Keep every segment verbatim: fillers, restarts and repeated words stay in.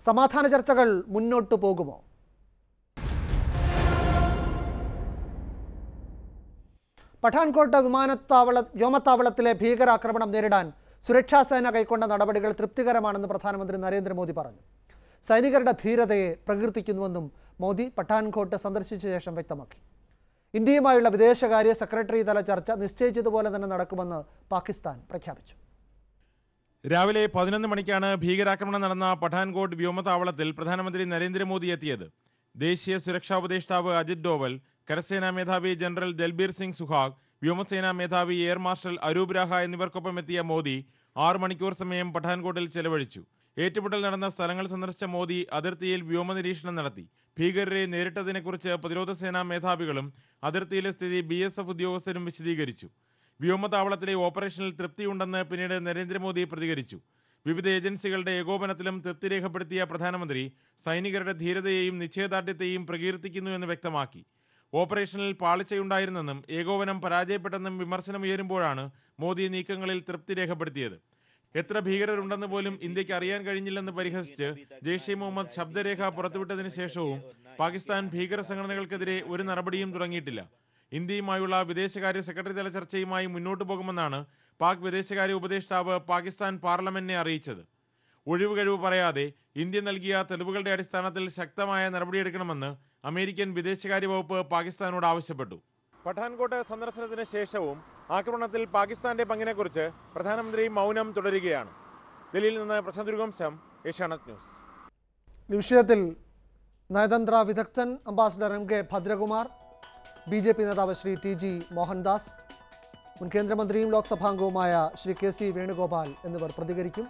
സമാധാന ചർച്ചകൾ മുന്നോട്ട് പോകുമോ? പഠാൻകോട്ട് വിമാനത്താവള വ്യോമത്താവളത്തിലെ ഭീകരാക്രമണം നേരിടാൻ സുരക്ഷാ സേന കൈക്കൊണ്ട നടപടികൾ തൃപ്തികരമാണെന്ന് പ്രധാനമന്ത്രി നരേന്ദ്രമോദി പറഞ്ഞു. സൈനികരുടെ ധീരതയെ പ്രകീർത്തിക്കുന്നുവെന്നും മോദി പഠാൻകോട്ട് സന്ദർശിച്ച ശേഷം വ്യക്തമാക്കി. ഇന്ത്യയുമായുള്ള വിദേശകാര്യ സെക്രട്ടറി തല ചർച്ച നിശ്ചയിച്ചതുപോലെ തന്നെ നടക്കുമെന്ന് പാകിസ്ഥാൻ പ്രഖ്യാപിച്ചു. രാവിലെ പതിനൊന്ന് മണിക്കാണ് ഭീകരാക്രമണം നടന്ന പഠാൻകോട്ട് വ്യോമതാവളത്തിൽ പ്രധാനമന്ത്രി നരേന്ദ്രമോദി എത്തിയത്. ദേശീയ സുരക്ഷാ ഉപദേഷ്ടാവ് അജിത് ഡോവൽ, കരസേനാ മേധാവി ജനറൽ ദൽബീർ സിംഗ് സുഹാഗ്, വ്യോമസേനാ മേധാവി എയർ മാർഷൽ അരൂപ് രാഹ എന്നിവർക്കൊപ്പം എത്തിയ മോദി ആറ് മണിക്കൂർ സമയം പഠാൻകോട്ടിൽ ചെലവഴിച്ചു. ഏറ്റുമുട്ടൽ നടന്ന സ്ഥലങ്ങൾ സന്ദർശിച്ച മോദി അതിർത്തിയിൽ വ്യോമനിരീക്ഷണം നടത്തി. ഭീകരരെ നേരിട്ടതിനെക്കുറിച്ച് പ്രതിരോധ സേനാ മേധാവികളും അതിർത്തിയിലെ സ്ഥിതി ബി എസ് എഫ് ഉദ്യോഗസ്ഥരും വിശദീകരിച്ചു. വ്യോമതാവളത്തിലെ ഓപ്പറേഷനിൽ തൃപ്തിയുണ്ടെന്ന് പിന്നീട് നരേന്ദ്രമോദി പ്രതികരിച്ചു. വിവിധ ഏജൻസികളുടെ ഏകോപനത്തിലും തൃപ്തി രേഖപ്പെടുത്തിയ പ്രധാനമന്ത്രി സൈനികരുടെ ധീരതയെയും നിശ്ചയദാർഢ്യത്തെയും പ്രകീർത്തിക്കുന്നുവെന്ന് വ്യക്തമാക്കി. ഓപ്പറേഷനിൽ പാളിച്ചയുണ്ടായിരുന്നെന്നും ഏകോപനം പരാജയപ്പെട്ടെന്നും വിമർശനമുയരുമ്പോഴാണ് മോദി നീക്കങ്ങളിൽ തൃപ്തി രേഖപ്പെടുത്തിയത്. എത്ര ഭീകരരുണ്ടെന്ന് പോലും ഇന്ത്യക്ക് അറിയാൻ കഴിഞ്ഞില്ലെന്ന് പരിഹസിച്ച് ജെയ്ഷെ മുഹമ്മദ് ശബ്ദരേഖ പുറത്തുവിട്ടതിന് ശേഷവും പാകിസ്ഥാൻ ഭീകര സംഘടനകൾക്കെതിരെ ഒരു നടപടിയും തുടങ്ങിയിട്ടില്ല. ഇന്ത്യയുമായുള്ള വിദേശകാര്യ സെക്രട്ടറി തല ചർച്ചയുമായി മുന്നോട്ടു പോകുമെന്നാണ് പാക് വിദേശകാര്യ ഉപദേഷ്ടാവ് പാകിസ്ഥാൻ പാർലമെന്റിനെ അറിയിച്ചത്. ഒഴിവുകഴിവ് പറയാതെ ഇന്ത്യ നൽകിയ തെളിവുകളുടെ അടിസ്ഥാനത്തിൽ ശക്തമായ നടപടിയെടുക്കണമെന്ന് അമേരിക്കൻ വിദേശകാര്യ വകുപ്പ് പാകിസ്ഥാനോട് ആവശ്യപ്പെട്ടു. പഠാൻകോട്ട് സന്ദർശനത്തിന് ശേഷവും ആക്രമണത്തിൽ പാകിസ്ഥാന്റെ പങ്കിനെക്കുറിച്ച് പ്രധാനമന്ത്രി മൗനം തുടരുകയാണ്. ഡൽഹിയിൽ നിന്ന് പ്രശാന്ത് രഘുവംശം, ഏഷ്യാനെറ്റ് ന്യൂസ്. ഈ വിഷയത്തിൽ നയതന്ത്ര വിദഗ്ധൻ ambassador M K Bhadrakumar, B J P നേതാവ് ശ്രീ ടി ജി മോഹൻദാസ്, മുൻ കേന്ദ്രമന്ത്രിയും ലോക്സഭാംഗവുമായ ശ്രീ കെ സി വേണുഗോപാൽ എന്നിവർ പ്രതികരിക്കും.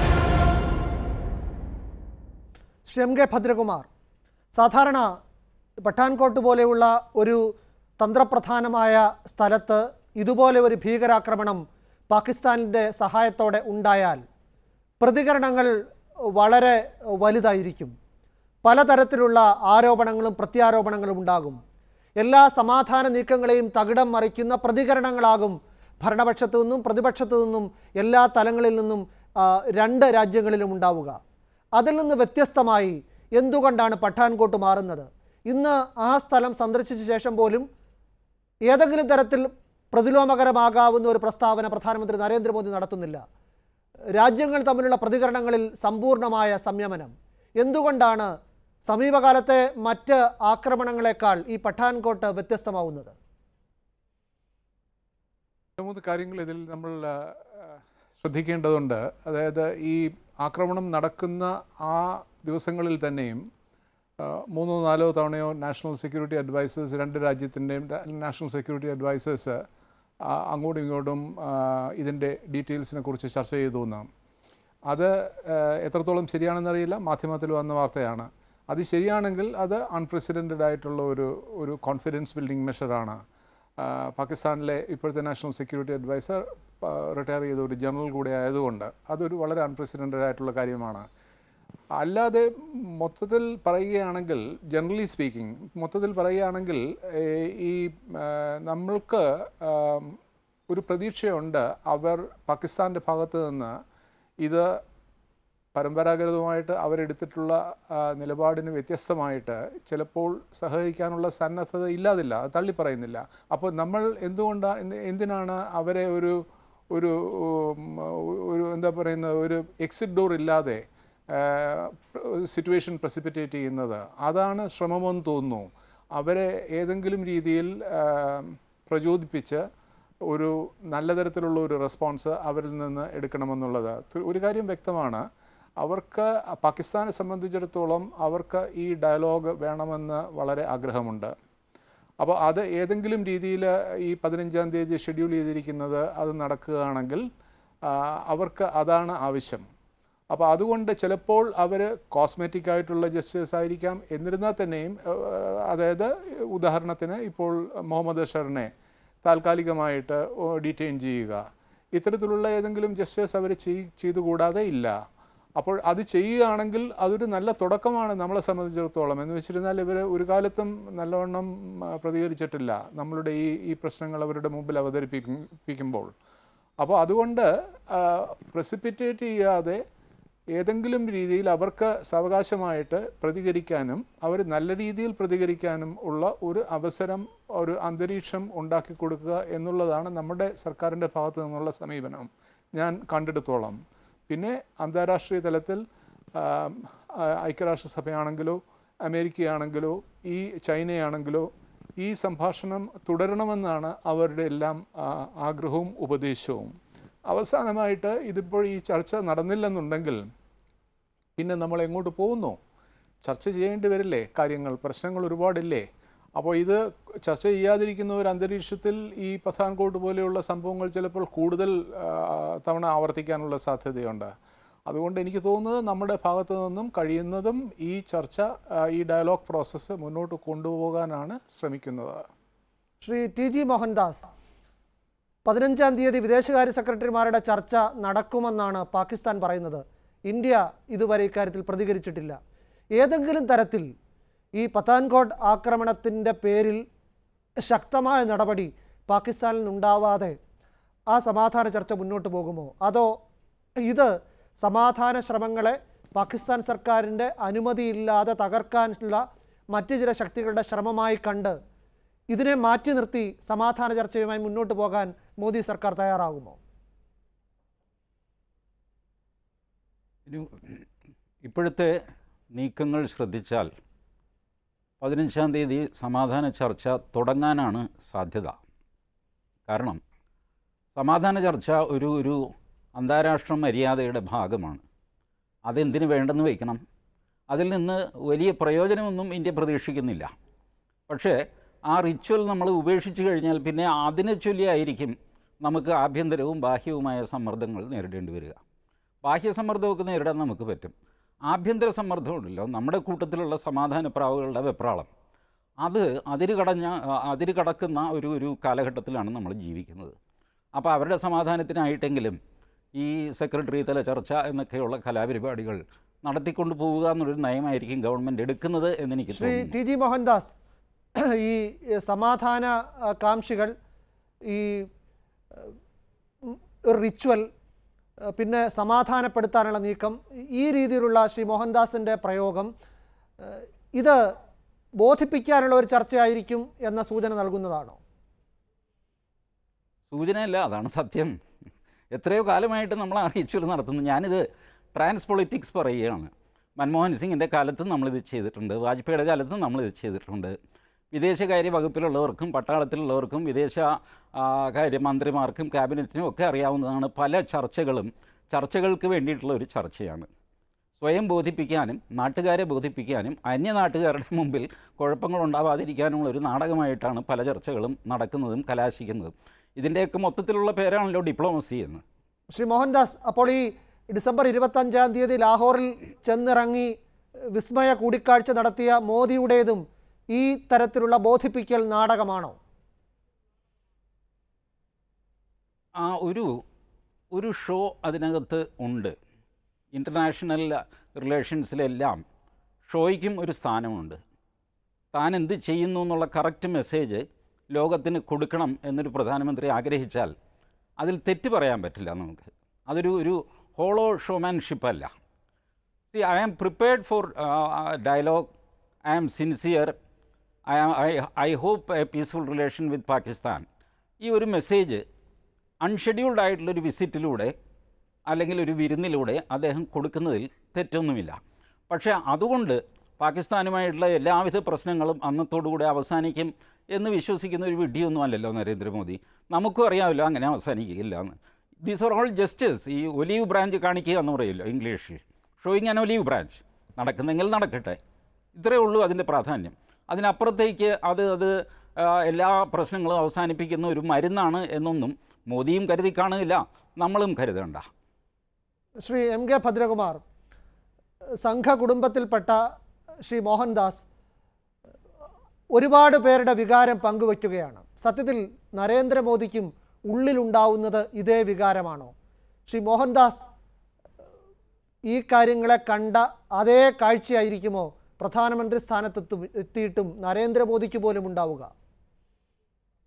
ശ്രീ എം കെ ഭദ്രകുമാർ, സാധാരണ പഠാൻകോട്ട് പോലെയുള്ള ഒരു തന്ത്രപ്രധാനമായ സ്ഥലത്ത് ഇതുപോലെ ഒരു ഭീകരാക്രമണം പാകിസ്ഥാനിൻ്റെ സഹായത്തോടെ ഉണ്ടായാൽ പ്രതികരണങ്ങൾ വളരെ വലുതായിരിക്കും. പലതരത്തിലുള്ള ആരോപണങ്ങളും പ്രത്യാരോപണങ്ങളും ഉണ്ടാകും. എല്ലാ സമാധാന നീക്കങ്ങളെയും തകിടം മറിക്കുന്ന പ്രതികരണങ്ങളാകും ഭരണപക്ഷത്തു നിന്നും പ്രതിപക്ഷത്തു നിന്നും എല്ലാ തലങ്ങളിൽ നിന്നും രണ്ട് രാജ്യങ്ങളിലും ഉണ്ടാവുക. അതിൽ നിന്ന് വ്യത്യസ്തമായി എന്തുകൊണ്ടാണ് പഠാൻകോട്ട് മാറുന്നത്? ഇന്ന് ആ സ്ഥലം സന്ദർശിച്ച ശേഷം പോലും ഏതെങ്കിലും തരത്തിൽ പ്രതിലോമകരമാകാവുന്ന ഒരു പ്രസ്താവന പ്രധാനമന്ത്രി നരേന്ദ്രമോദി നടത്തുന്നില്ല. രാജ്യങ്ങൾ തമ്മിലുള്ള പ്രതികരണങ്ങളിൽ സമ്പൂർണ്ണമായ സംയമനം. എന്തുകൊണ്ടാണ് സമീപകാലത്തെ മറ്റ് ആക്രമണങ്ങളെക്കാൾ ഈ പഠാൻകോട്ട് വ്യത്യസ്തമാവുന്നത്? മൂന്ന് കാര്യങ്ങൾ ഇതിൽ നമ്മൾ ശ്രദ്ധിക്കേണ്ടതുണ്ട്. അതായത് ഈ ആക്രമണം നടക്കുന്ന ആ ദിവസങ്ങളിൽ തന്നെയും മൂന്നോ നാലോ തവണയോ നാഷണൽ സെക്യൂരിറ്റി അഡ്വൈസേഴ്സ്, രണ്ട് രാജ്യത്തിൻ്റെയും നാഷണൽ സെക്യൂരിറ്റി അഡ്വൈസേഴ്സ് അങ്ങോട്ടും ഇങ്ങോട്ടും ഇതിൻ്റെ ഡീറ്റെയിൽസിനെ കുറിച്ച് ചർച്ച ചെയ്തു എന്നാണ്. അത് എത്രത്തോളം ശരിയാണെന്നറിയില്ല, മാധ്യമത്തിൽ വന്ന വാർത്തയാണ്. അത് ശരിയാണെങ്കിൽ അത് അൺപ്രസിഡൻറ്റഡ് ആയിട്ടുള്ള ഒരു ഒരു കോൺഫിഡൻസ് ബിൽഡിംഗ് മെഷറാണ്. പാകിസ്ഥാനിലെ ഇപ്പോഴത്തെ നാഷണൽ സെക്യൂരിറ്റി അഡ്വൈസർ റിട്ടയർ ചെയ്ത ഒരു ജനറൽ കൂടെ ആയതുകൊണ്ട് അതൊരു വളരെ അൺപ്രസിഡൻറ്റഡ് ആയിട്ടുള്ള കാര്യമാണ്. അല്ലാതെ മൊത്തത്തിൽ പറയുകയാണെങ്കിൽ, ജനറലി സ്പീക്കിംഗ് മൊത്തത്തിൽ പറയുകയാണെങ്കിൽ ഈ നമ്മൾക്ക് ഒരു പ്രതീക്ഷയുണ്ട് അവർ പാകിസ്ഥാൻ്റെ ഭാഗത്ത് നിന്ന് ഇത് പരമ്പരാഗതമായിട്ട് അവരെടുത്തിട്ടുള്ള നിലപാടിന് വ്യത്യസ്തമായിട്ട് ചിലപ്പോൾ സഹകരിക്കാനുള്ള സന്നദ്ധത ഇല്ലാതില്ല, അത് തള്ളി പറയുന്നില്ല. അപ്പോൾ നമ്മൾ എന്തുകൊണ്ടാണ് എന്തിനാണ് അവരെ ഒരു ഒരു ഒരു എന്താ പറയുന്നത് ഒരു എക്സിറ്റ് ഡോർ ഇല്ലാതെ സിറ്റുവേഷൻ പ്രസിപ്പിറ്റേറ്റ് ചെയ്യുന്നത്? അതാണ് ശ്രമമെന്ന് തോന്നുന്നു. അവരെ ഏതെങ്കിലും രീതിയിൽ പ്രചോദിപ്പിച്ച് ഒരു നല്ല തരത്തിലുള്ള ഒരു റെസ്പോൺസ് അവരിൽ നിന്ന് എടുക്കണമെന്നുള്ളത്. ഒരു കാര്യം വ്യക്തമാണ്, അവർക്ക് പാകിസ്ഥാനെ സംബന്ധിച്ചിടത്തോളം അവർക്ക് ഈ ഡയലോഗ് വേണമെന്ന് വളരെ ആഗ്രഹമുണ്ട്. അപ്പോൾ അത് ഏതെങ്കിലും രീതിയിൽ ഈ പതിനഞ്ചാം തീയതി ഷെഡ്യൂൾ ചെയ്തിരിക്കുന്നത് അത് നടക്കുകയാണെങ്കിൽ അവർക്ക് അതാണ് ആവശ്യം. അപ്പോൾ അതുകൊണ്ട് ചിലപ്പോൾ അവർ കോസ്മെറ്റിക് ആയിട്ടുള്ള ജസ്റ്റേഴ്സ് ആയിരിക്കാം. എന്നിരുന്നാൽ തന്നെയും, അതായത് ഉദാഹരണത്തിന് ഇപ്പോൾ മുഹമ്മദ് അഷറിനെ താൽക്കാലികമായിട്ട് ഡീറ്റെയിൻ ചെയ്യുക, ഇത്തരത്തിലുള്ള ഏതെങ്കിലും ജസ്റ്റേഴ്സ് അവർ ചെയ്തുകൂടാതെ ഇല്ല. അപ്പോൾ അത് ചെയ്യുകയാണെങ്കിൽ അതൊരു നല്ല തുടക്കമാണ് നമ്മളെ സംബന്ധിച്ചിടത്തോളം. എന്ന് വെച്ചിരുന്നാൽ ഇവർ ഒരു കാലത്തും നല്ലവണ്ണം പ്രതികരിച്ചിട്ടില്ല നമ്മളുടെ ഈ ഈ പ്രശ്നങ്ങൾ അവരുടെ മുമ്പിൽ അവതരിപ്പിക്കുമ്പോൾ. അപ്പോൾ അതുകൊണ്ട് പ്രസിപ്പിറ്റേറ്റ് ചെയ്യാതെ ഏതെങ്കിലും രീതിയിൽ അവർക്ക് സാവകാശമായിട്ട് പ്രതികരിക്കാനും അവർ നല്ല രീതിയിൽ പ്രതികരിക്കാനും ഉള്ള ഒരു അവസരം, ഒരു അന്തരീക്ഷം ഉണ്ടാക്കി കൊടുക്കുക എന്നുള്ളതാണ് നമ്മുടെ സർക്കാരിൻ്റെ ഭാഗത്തു നിന്നുള്ള സമീപനം ഞാൻ കണ്ടെടുത്തോളം. പിന്നെ അന്താരാഷ്ട്രീയ തലത്തിൽ ഐക്യരാഷ്ട്രസഭയാണെങ്കിലോ അമേരിക്കയാണെങ്കിലോ ഈ ചൈനയാണെങ്കിലോ ഈ സംഭാഷണം തുടരണമെന്നാണ് അവരുടെ എല്ലാം ആഗ്രഹവും ഉപദേശവും. അവസാനമായിട്ട് ഇതിപ്പോൾ ഈ ചർച്ച നടന്നില്ലെന്നുണ്ടെങ്കിൽ പിന്നെ നമ്മൾ എങ്ങോട്ട് പോകുന്നു? ചർച്ച ചെയ്യേണ്ടി വരില്ലേ കാര്യങ്ങൾ? പ്രശ്നങ്ങൾ ഒരുപാടില്ലേ? അപ്പോൾ ഇത് ചർച്ച ചെയ്യാതിരിക്കുന്ന ഒരു അന്തരീക്ഷത്തിൽ ഈ പത്താൻകോട്ട് പോലെയുള്ള സംഭവങ്ങൾ ചിലപ്പോൾ കൂടുതൽ തവണ ആവർത്തിക്കാനുള്ള സാധ്യതയുണ്ട്. അതുകൊണ്ട് എനിക്ക് തോന്നുന്നത് നമ്മുടെ ഭാഗത്തു നിന്നും കഴിയുന്നതും ഈ ചർച്ച, ഈ ഡയലോഗ് പ്രോസസ്സ് മുന്നോട്ട് കൊണ്ടുപോകാനാണ് ശ്രമിക്കുന്നത്. ശ്രീ ടി ജി മോഹൻദാസ്, പതിനഞ്ചാം തീയതി വിദേശകാര്യ സെക്രട്ടറിമാരുടെ ചർച്ച നടക്കുമെന്നാണ് പാകിസ്ഥാൻ പറയുന്നത്. ഇന്ത്യ ഇതുവരെ ഇക്കാര്യത്തിൽ പ്രതികരിച്ചിട്ടില്ല. ഏതെങ്കിലും തരത്തിൽ ഈ പത്താൻകോട്ട് ആക്രമണത്തിൻ്റെ പേരിൽ ശക്തമായ നടപടി പാകിസ്ഥാനിൽ നിന്നുണ്ടാവാതെ ആ സമാധാന ചർച്ച മുന്നോട്ട് പോകുമോ? അതോ ഇത് സമാധാന ശ്രമങ്ങളെ പാകിസ്ഥാൻ സർക്കാരിൻ്റെ അനുമതിയില്ലാതെ തകർക്കാനുള്ള മറ്റു ചില ശക്തികളുടെ ശ്രമമായി കണ്ട് ഇതിനെ മാറ്റി നിർത്തി സമാധാന ചർച്ചയുമായി മുന്നോട്ട് പോകാൻ മോദി സർക്കാർ തയ്യാറാകുമോ? ഇപ്പോഴത്തെ നീക്കങ്ങൾ ശ്രദ്ധിച്ചാൽ പതിനഞ്ചാം തീയതി സമാധാന ചർച്ച തുടങ്ങാനാണ് സാധ്യത. കാരണം സമാധാന ചർച്ച ഒരു ഒരു അന്താരാഷ്ട്ര മര്യാദയുടെ ഭാഗമാണ്. അതെന്തിനു വേണ്ടെന്ന് വയ്ക്കണം? അതിൽ നിന്ന് വലിയ പ്രയോജനമൊന്നും ഇന്ത്യ പ്രതീക്ഷിക്കുന്നില്ല. പക്ഷേ ആ റിച്വൽ നമ്മൾ ഉപേക്ഷിച്ച് കഴിഞ്ഞാൽ പിന്നെ അതിനെ ചൊല്ലിയായിരിക്കും നമുക്ക് ആഭ്യന്തരവും ബാഹ്യവുമായ സമ്മർദ്ദങ്ങൾ നേരിടേണ്ടി വരിക. ബാഹ്യ സമ്മർദ്ദമൊക്കെ നേരിടാൻ നമുക്ക് പറ്റും. ആഭ്യന്തര സമ്മർദ്ദമുണ്ടല്ലോ, നമ്മുടെ കൂട്ടത്തിലുള്ള സമാധാന പ്രാവുകളുടെ വെപ്രാളം, അത് അതിര് കടഞ്ഞ അതിര് കടക്കുന്ന ഒരു ഒരു കാലഘട്ടത്തിലാണ് നമ്മൾ ജീവിക്കുന്നത്. അപ്പോൾ അവരുടെ സമാധാനത്തിനായിട്ടെങ്കിലും ഈ സെക്രട്ടറി തല ചർച്ച എന്നൊക്കെയുള്ള കലാപരിപാടികൾ നടത്തിക്കൊണ്ട് പോവുക എന്നുള്ളൊരു നയമായിരിക്കും ഗവൺമെൻറ് എടുക്കുന്നത് എന്നെനിക്ക് തോന്നുന്നു. ടി ജി മോഹൻദാസ്, ഈ സമാധാന കാംക്ഷികൾ ഈ റിച്വൽ പിന്നെ സമാധാനപ്പെടുത്താനുള്ള നീക്കം, ഈ രീതിയിലുള്ള ശ്രീ മോഹൻദാസിൻ്റെ പ്രയോഗം ഇത് ബോധിപ്പിക്കാനുള്ള ഒരു ചർച്ചയായിരിക്കും എന്ന സൂചന നൽകുന്നതാണോ? സൂചനയല്ല, അതാണ് സത്യം. എത്രയോ കാലമായിട്ട് നമ്മൾ ആ റിച്വൽ നടത്തുന്നു. ഞാനിത് ട്രാൻസ് പൊളിറ്റിക്സ് പറയുകയാണ്. മൻമോഹൻ സിംഗിൻ്റെ കാലത്തും നമ്മളിത് ചെയ്തിട്ടുണ്ട്, വാജ്പേയിയുടെ കാലത്തും നമ്മളിത് ചെയ്തിട്ടുണ്ട്. വിദേശകാര്യ വകുപ്പിലുള്ളവർക്കും പട്ടാളത്തിലുള്ളവർക്കും വിദേശ കാര്യമന്ത്രിമാർക്കും ക്യാബിനറ്റിനും ഒക്കെ അറിയാവുന്നതാണ്. പല ചർച്ചകളും ചർച്ചകൾക്ക് വേണ്ടിയിട്ടുള്ള ഒരു ചർച്ചയാണ്. സ്വയം ബോധിപ്പിക്കാനും നാട്ടുകാരെ ബോധിപ്പിക്കാനും അന്യ നാട്ടുകാരുടെ മുമ്പിൽ കുഴപ്പങ്ങളുണ്ടാവാതിരിക്കാനുമുള്ള ഒരു നാടകമായിട്ടാണ് പല ചർച്ചകളും നടക്കുന്നതും കലാശിക്കുന്നതും. ഇതിൻ്റെയൊക്കെ മൊത്തത്തിലുള്ള പേരാണല്ലോ ഡിപ്ലോമസി എന്ന്. ശ്രീ മോഹൻദാസ്, അപ്പോൾ ഈ ഡിസംബർ ഇരുപത്തഞ്ചാം തീയതി ലാഹോറിൽ ചെന്നിറങ്ങി വിസ്മയ കൂടിക്കാഴ്ച നടത്തിയ മോദിയുടേതും ഈ തരത്തിലുള്ള ബോധിപ്പിക്കൽ നാടകമാണോ? ആ ഒരു ഒരു ഷോ അതിനകത്ത് ഉണ്ട്. ഇൻ്റർനാഷണൽ റിലേഷൻസിലെല്ലാം ഷോയ്ക്കും ഒരു സ്ഥാനമുണ്ട്. താൻ എന്ത് ചെയ്യുന്നു എന്നുള്ള കറക്റ്റ് മെസ്സേജ് ലോകത്തിന് കൊടുക്കണം എന്നൊരു പ്രധാനമന്ത്രി ആഗ്രഹിച്ചാൽ അതിൽ തെറ്റ് പറയാൻ പറ്റില്ല നമുക്ക്. അതൊരു ഒരു ഹോളോ ഷോമാൻഷിപ്പല്ല. See, I am prepared for dialogue, I am sincere, I I I hope a peaceful relation with Pakistan. ഈ ഒരു മെസ്സേജ് അൺഷെഡ്യൂൾഡ് ആയിട്ടുള്ളൊരു വിസിറ്റിലൂടെ അല്ലെങ്കിൽ ഒരു വിരുന്നിലൂടെ അദ്ദേഹം കൊടുക്കുന്നതിൽ തെറ്റൊന്നുമില്ല. പക്ഷേ അതുകൊണ്ട് പാകിസ്ഥാനുമായിട്ടുള്ള എല്ലാവിധ പ്രശ്നങ്ങളും അന്നത്തോടുകൂടെ അവസാനിക്കും എന്ന് വിശ്വസിക്കുന്ന ഒരു വിഡ്ഢിയൊന്നും അല്ലല്ലോ നരേന്ദ്രമോദി. നമുക്കും അറിയാമല്ലോ അങ്ങനെ അവസാനിക്കില്ല എന്ന്. These are all gestures. ഈ ഒലീവ് ബ്രാഞ്ച് കാണിക്കുക എന്ന് പറയുമല്ലോ ഇംഗ്ലീഷിൽ, ഷോയിങ് ആൻ ഒലീവ് ബ്രാഞ്ച്. നടക്കുന്നെങ്കിൽ നടക്കട്ടെ, ഇത്രയേ ഉള്ളൂ അതിൻ്റെ പ്രാധാന്യം. അതിനപ്പുറത്തേക്ക് അത് അത് എല്ലാ പ്രശ്നങ്ങളും അവസാനിപ്പിക്കുന്ന ഒരു മരുന്നാണ് എന്നൊന്നും മോദിയും കരുതി കാണുകയില്ല, നമ്മളും കരുതണ്ട. ശ്രീ എം കെ ഭദ്രകുമാർ, സംഘ കുടുംബത്തിൽപ്പെട്ട ശ്രീ മോഹൻദാസ് ഒരുപാട് പേരുടെ വികാരം പങ്കുവയ്ക്കുകയാണ്. സത്യത്തിൽ നരേന്ദ്രമോദിക്കും ഉള്ളിലുണ്ടാവുന്നത് ഇതേ വികാരമാണോ? ശ്രീ മോഹൻദാസ് ഈ കാര്യങ്ങളെ കണ്ട അതേ കാഴ്ചയായിരിക്കുമോ പ്രധാനമന്ത്രി സ്ഥാനത്തെത്തും എത്തിയിട്ടും നരേന്ദ്രമോദിക്ക് പോലും ഉണ്ടാവുക?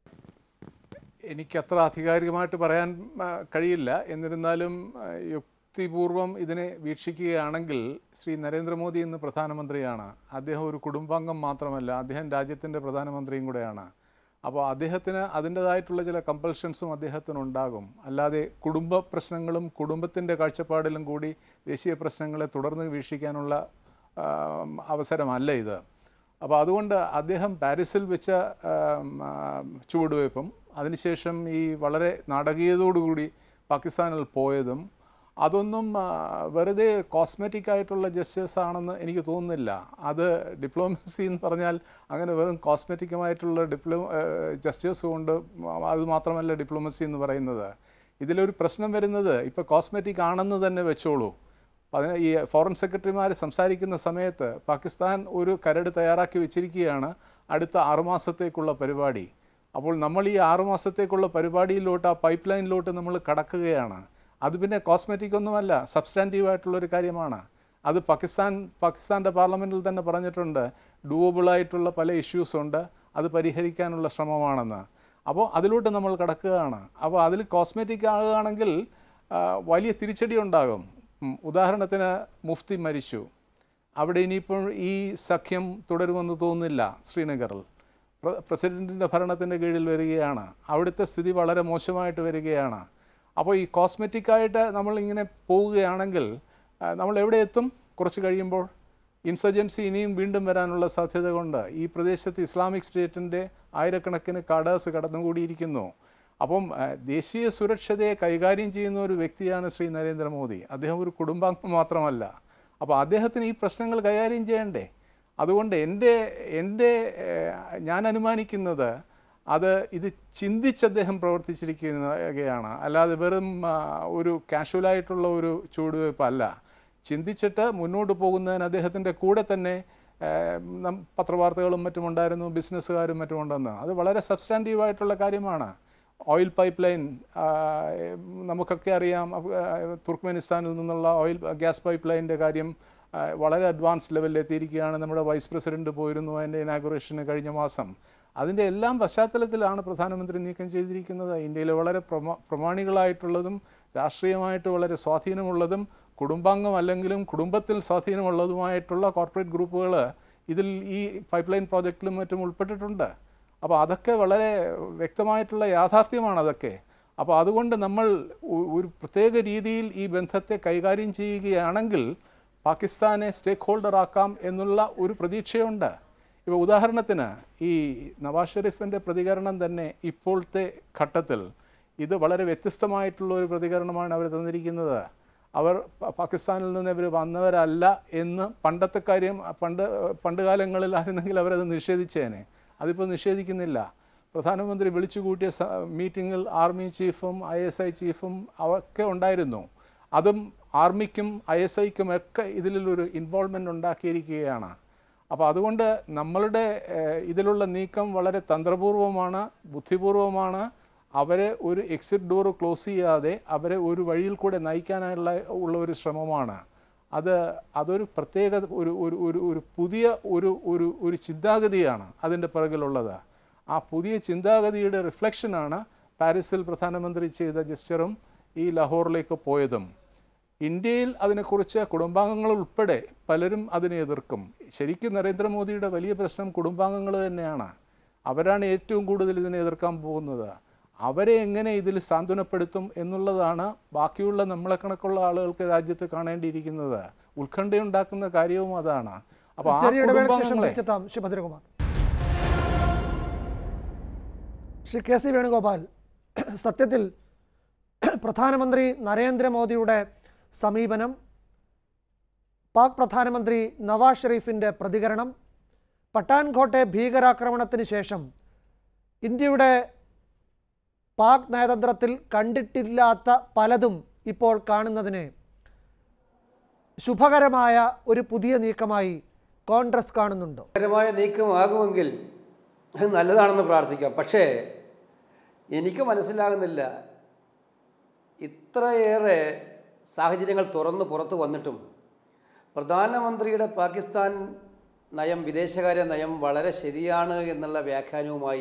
എനിക്കത്ര ആധികാരികമായിട്ട് പറയാൻ കഴിയില്ല. എന്നിരുന്നാലും യുക്തിപൂർവം ഇതിനെ വീക്ഷിക്കുകയാണെങ്കിൽ ശ്രീ നരേന്ദ്രമോദി ഇന്ന് പ്രധാനമന്ത്രിയാണ്. അദ്ദേഹം ഒരു കുടുംബാംഗം മാത്രമല്ല, അദ്ദേഹം രാജ്യത്തിൻ്റെ പ്രധാനമന്ത്രിയും കൂടെയാണ്. അപ്പോൾ അദ്ദേഹത്തിന് അതിൻ്റേതായിട്ടുള്ള ചില കമ്പൽഷൻസും അദ്ദേഹത്തിനുണ്ടാകും. അല്ലാതെ കുടുംബ പ്രശ്നങ്ങളും കുടുംബത്തിൻ്റെ കാഴ്ചപ്പാടിലും കൂടി ദേശീയ പ്രശ്നങ്ങളെ തുടർന്ന് വീക്ഷിക്കാനുള്ള അവസരമല്ല ഇത്. അപ്പോൾ അതുകൊണ്ട് അദ്ദേഹം പാരീസിൽ വെച്ച ചുവടുവയ്പും അതിനുശേഷം ഈ വളരെ നാടകീയതയോടുകൂടി പാകിസ്ഥാനിൽ പോയതും അതൊന്നും വെറുതെ കോസ്മെറ്റിക് ആയിട്ടുള്ള ജസ്റ്റേഴ്സ് ആണെന്ന് എനിക്ക് തോന്നുന്നില്ല. അത് ഡിപ്ലോമസി എന്ന് പറഞ്ഞാൽ അങ്ങനെ വെറും കോസ്മെറ്റിക്കുമായിട്ടുള്ള ഡിപ്ലോ ജസ്റ്റേഴ്സ് കൊണ്ട് അത് മാത്രമല്ല ഡിപ്ലോമസി എന്ന് പറയുന്നത്. ഇതിലൊരു പ്രശ്നം വരുന്നത് ഇപ്പോൾ കോസ്മെറ്റിക് ആണെന്ന് തന്നെ വെച്ചോളൂ. അതിന് ഈ ഫോറിൻ സെക്രട്ടറിമാർ സംസാരിക്കുന്ന സമയത്ത് പാകിസ്ഥാൻ ഒരു കരട് തയ്യാറാക്കി വെച്ചിരിക്കുകയാണ് അടുത്ത ആറുമാസത്തേക്കുള്ള പരിപാടി. അപ്പോൾ നമ്മൾ ഈ ആറുമാസത്തേക്കുള്ള പരിപാടിയിലോട്ട് ആ പൈപ്പ് ലൈനിലോട്ട് നമ്മൾ കടക്കുകയാണ്. അത് പിന്നെ കോസ്മെറ്റിക് ഒന്നുമല്ല, സബ്സ്റ്റാൻറ്റീവായിട്ടുള്ളൊരു കാര്യമാണ്. അത് പാകിസ്ഥാൻ പാകിസ്ഥാൻ്റെ പാർലമെൻറ്റിൽ തന്നെ പറഞ്ഞിട്ടുണ്ട്, ഡൂവബിളായിട്ടുള്ള പല ഇഷ്യൂസുണ്ട്, അത് പരിഹരിക്കാനുള്ള ശ്രമമാണെന്ന്. അപ്പോൾ അതിലോട്ട് നമ്മൾ കടക്കുകയാണ്. അപ്പോൾ അതിൽ കോസ്മെറ്റിക് ആകുകയാണെങ്കിൽ വലിയ തിരിച്ചടി ഉണ്ടാകും. ഉദാഹരണത്തിന് മുഫ്തി മരിച്ചു, അവിടെ ഇനിയിപ്പോൾ ഈ സഖ്യം തുടരുമെന്ന് തോന്നുന്നില്ല. ശ്രീനഗറിൽ പ്രസിഡൻറ്റിൻ്റെ ഭരണത്തിൻ്റെ കീഴിൽ വരികയാണ്, അവിടുത്തെ സ്ഥിതി വളരെ മോശമായിട്ട് വരികയാണ്. അപ്പോൾ ഈ കോസ്മെറ്റിക്കായിട്ട് നമ്മളിങ്ങനെ പോവുകയാണെങ്കിൽ നമ്മൾ എവിടെ എത്തും? കുറച്ച് കഴിയുമ്പോൾ ഇൻസർജൻസി ഇനിയും വീണ്ടും വരാനുള്ള സാധ്യത കൊണ്ട് ഈ പ്രദേശത്ത് ഇസ്ലാമിക് സ്റ്റേറ്റിൻ്റെ ആയിരക്കണക്കിന് കാഡേഴ്സ് കടന്നുകൂടിയിരിക്കുന്നു. അപ്പം ദേശീയ സുരക്ഷതയെ കൈകാര്യം ചെയ്യുന്ന ഒരു വ്യക്തിയാണ് ശ്രീ നരേന്ദ്രമോദി. അദ്ദേഹം ഒരു കുടുംബാംഗം മാത്രമല്ല. അപ്പോൾ അദ്ദേഹത്തിന് ഈ പ്രശ്നങ്ങൾ കൈകാര്യം ചെയ്യണ്ടേ? അതുകൊണ്ട് എൻ്റെ എൻ്റെ ഞാൻ അനുമാനിക്കുന്നത് അത് ഇത് ചിന്തിച്ച് അദ്ദേഹം പ്രവർത്തിച്ചിരിക്കുകയാണ്, അല്ലാതെ വെറും ഒരു കാഷ്വലായിട്ടുള്ള ഒരു ചുവടുവയ്പ്പല്ല. ചിന്തിച്ചിട്ട് മുന്നോട്ട് പോകുന്നതിന് അദ്ദേഹത്തിൻ്റെ കൂടെ തന്നെ പത്രവാർത്തകളും മറ്റുമുണ്ടായിരുന്നു, ബിസിനസ്സുകാരും മറ്റുമുണ്ടെന്ന്. അത് വളരെ സബ്സ്റ്റാൻറ്റീവായിട്ടുള്ള കാര്യമാണ്. ഓയിൽ പൈപ്പ് ലൈൻ നമുക്കൊക്കെ അറിയാം, തുർക്ക്മെനിസ്ഥാനിൽ നിന്നുള്ള ഓയിൽ ഗ്യാസ് പൈപ്പ് ലൈനിൻ്റെ കാര്യം വളരെ അഡ്വാൻസ് ലെവലിൽ എത്തിയിരിക്കുകയാണ്. നമ്മുടെ വൈസ് പ്രസിഡൻറ്റ് പോയിരുന്നു അതിൻ്റെ ഇനാഗുറേഷന് കഴിഞ്ഞ മാസം. അതിൻ്റെ എല്ലാം പശ്ചാത്തലത്തിലാണ് പ്രധാനമന്ത്രി നീക്കം ചെയ്തിരിക്കുന്നത്. ഇന്ത്യയിലെ വളരെ പ്രമാ പ്രമാണികളായിട്ടുള്ളതും രാഷ്ട്രീയമായിട്ട് വളരെ സ്വാധീനമുള്ളതും കുടുംബാംഗം അല്ലെങ്കിലും കുടുംബത്തിൽ സ്വാധീനമുള്ളതുമായിട്ടുള്ള കോർപ്പറേറ്റ് ഗ്രൂപ്പുകൾ ഇതിൽ ഈ പൈപ്പ് ലൈൻ പ്രോജക്റ്റിലും മറ്റും ഉൾപ്പെട്ടിട്ടുണ്ട്. അപ്പോൾ അതൊക്കെ വളരെ വ്യക്തമായിട്ടുള്ള യാഥാർത്ഥ്യമാണ് അതൊക്കെ. അപ്പോൾ അതുകൊണ്ട് നമ്മൾ ഒരു പ്രത്യേക രീതിയിൽ ഈ ബന്ധത്തെ കൈകാര്യം ചെയ്യുകയാണെങ്കിൽ പാകിസ്ഥാനെ സ്റ്റേക്ക് ഹോൾഡറാക്കാം എന്നുള്ള ഒരു പ്രതീക്ഷയുണ്ട്. ഇപ്പോൾ ഉദാഹരണത്തിന് ഈ നവാസ് ഷെരീഫിൻ്റെ പ്രതികരണം തന്നെ ഇപ്പോഴത്തെ ഘട്ടത്തിൽ ഇത് വളരെ വ്യത്യസ്തമായിട്ടുള്ള ഒരു പ്രതികരണമാണ് അവർ തന്നിരിക്കുന്നത്. അവർ പാകിസ്ഥാനിൽ നിന്ന് ഇവർ വന്നവരല്ല എന്ന് പണ്ടത്തെ കാര്യം പണ്ട് പണ്ട് കാലങ്ങളിലായിരുന്നെങ്കിൽ അവരത് നിഷേധിച്ചേനെ. അതിപ്പോൾ നിഷേധിക്കുന്നില്ല. പ്രധാനമന്ത്രി വിളിച്ചു കൂട്ടിയ മീറ്റിങ്ങിൽ ആർമി ചീഫും ഐ എസ് ഐ ചീഫും അവർക്ക് ഉണ്ടായിരുന്നു. അതും ആർമിക്കും ഐ എസ് ഐക്കും ഒക്കെ ഇതിലൊരു ഇൻവോൾവ്മെൻ്റ് ഉണ്ടാക്കിയിരിക്കുകയാണ്. അപ്പോൾ അതുകൊണ്ട് നമ്മളുടെ ഇതിലുള്ള നീക്കം വളരെ തന്ത്രപൂർവമാണ്, ബുദ്ധിപൂർവമാണ്. അവരെ ഒരു എക്സിറ്റ് ഡോർ ക്ലോസ് ചെയ്യാതെ അവരെ ഒരു വഴിയിൽ കൂടെ നയിക്കാനുള്ള ഉള്ള ഒരു ശ്രമമാണ്. അത് അതൊരു പ്രത്യേക ഒരു ഒരു ഒരു ഒരു പുതിയ ഒരു ഒരു ഒരു ചിന്താഗതിയാണ് അതിൻ്റെ പിറകിലുള്ളത്. ആ പുതിയ ചിന്താഗതിയുടെ റിഫ്ലക്ഷനാണ് പാരീസിൽ പ്രധാനമന്ത്രി ചെയ്ത ജസ്റ്ററും ഈ ലാഹോറിലേക്ക് പോയതും. ഇന്ത്യയിൽ അതിനെക്കുറിച്ച് കുടുംബാംഗങ്ങൾ ഉൾപ്പെടെ പലരും അതിനെ എതിർക്കും. ശരിക്കും നരേന്ദ്രമോദിയുടെ വലിയ പ്രശ്നം കുടുംബാംഗങ്ങൾ തന്നെയാണ്. അവരാണ് ഏറ്റവും കൂടുതൽ ഇതിനെ എതിർക്കാൻ പോകുന്നത്. അവരെ എങ്ങനെ ഇതിൽ സാന്ത്വനപ്പെടുത്തും എന്നുള്ളതാണ് ബാക്കിയുള്ള നമ്മളെ കണക്കുള്ള ആളുകൾക്ക് രാജ്യത്ത് കാണേണ്ടിയിരിക്കുന്നത്. ഉത്കണ്ഠയുണ്ടാക്കുന്ന കാര്യവും അതാണ്. അപ്പോൾ ആ കുടുംബാംഗങ്ങളെ ശ്രീ കെ സി വേണുഗോപാൽ, സത്യത്തിൽ പ്രധാനമന്ത്രി നരേന്ദ്രമോദിയുടെ സമീപനം, പാക് പ്രധാനമന്ത്രി നവാസ് ഷെരീഫിൻ്റെ പ്രതികരണം, പഠാൻകോട്ടെ ഭീകരാക്രമണത്തിന് ശേഷം ഇന്ത്യയുടെ പാക് നയതന്ത്രത്തിൽ കണ്ടിട്ടില്ലാത്ത പലതും ഇപ്പോൾ കാണുന്നതിനെ ശുഭകരമായ ഒരു പുതിയ നീക്കമായി കോൺഗ്രസ് കാണുന്നുണ്ടോ? ശുഭകരമായ നീക്കമാകുമെങ്കിൽ അത് നല്ലതാണെന്ന് പ്രാർത്ഥിക്കാം. പക്ഷേ എനിക്ക് മനസ്സിലാകുന്നില്ല, ഇത്രയേറെ സാഹചര്യങ്ങൾ തുറന്നു പുറത്തു വന്നിട്ടും പ്രധാനമന്ത്രിയുടെ പാകിസ്ഥാൻ നയം, വിദേശകാര്യ നയം വളരെ ശരിയാണ് എന്നുള്ള വ്യാഖ്യാനവുമായി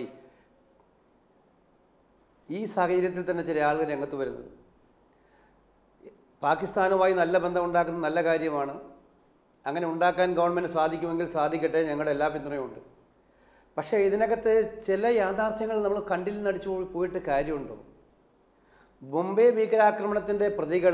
ഈ സാഹചര്യത്തിൽ തന്നെ ചില ആളുകൾ രംഗത്ത് വരുന്നത്. പാകിസ്ഥാനുമായി നല്ല ബന്ധം ഉണ്ടാക്കുന്നത് നല്ല കാര്യമാണ്. അങ്ങനെ ഉണ്ടാക്കാൻ ഗവൺമെൻറ് സാധിക്കുമെങ്കിൽ സാധിക്കട്ടെ, ഞങ്ങളുടെ എല്ലാ പിന്തുണയുമുണ്ട്. പക്ഷേ ഇതിനകത്ത് ചില യാഥാർത്ഥ്യങ്ങൾ നമ്മൾ കണ്ടിൽ നടിച്ചു പോയിട്ട് കാര്യമുണ്ടോ? ബോംബെ ഭീകരാക്രമണത്തിൻ്റെ പ്രതികൾ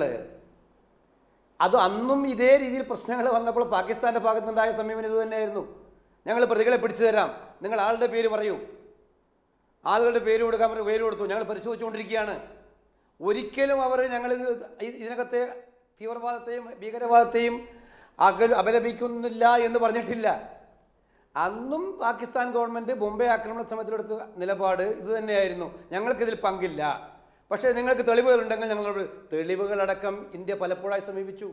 അത് അന്നും ഇതേ രീതിയിൽ പ്രശ്നങ്ങൾ വന്നപ്പോൾ പാകിസ്ഥാൻ്റെ ഭാഗത്തുനിന്നുണ്ടായ സമീപനം ഇത് തന്നെയായിരുന്നു. ഞങ്ങൾ പ്രതികളെ പിടിച്ചു തരാം, നിങ്ങൾ ആളുടെ പേര് പറയൂ, ആളുകളുടെ പേര് കൊടുക്കാൻ പറഞ്ഞ് പേര് കൊടുത്തു, ഞങ്ങൾ പരിശോധിച്ചുകൊണ്ടിരിക്കുകയാണ്. ഒരിക്കലും അവർ ഞങ്ങൾ ഇതിനകത്തെ തീവ്രവാദത്തെയും ഭീകരവാദത്തെയും അകൽ അപലപിക്കുന്നില്ല എന്ന് പറഞ്ഞിട്ടില്ല. അന്നും പാകിസ്ഥാൻ ഗവൺമെൻറ് ബോംബെ ആക്രമണ സമയത്തിലെടുത്ത നിലപാട് ഇത് തന്നെയായിരുന്നു, ഞങ്ങൾക്കിതിൽ പങ്കില്ല. പക്ഷേ നിങ്ങൾക്ക് തെളിവുകളുണ്ടെങ്കിൽ ഞങ്ങളോട് തെളിവുകളടക്കം ഇന്ത്യ പലപ്പോഴായി സമീപിച്ചു.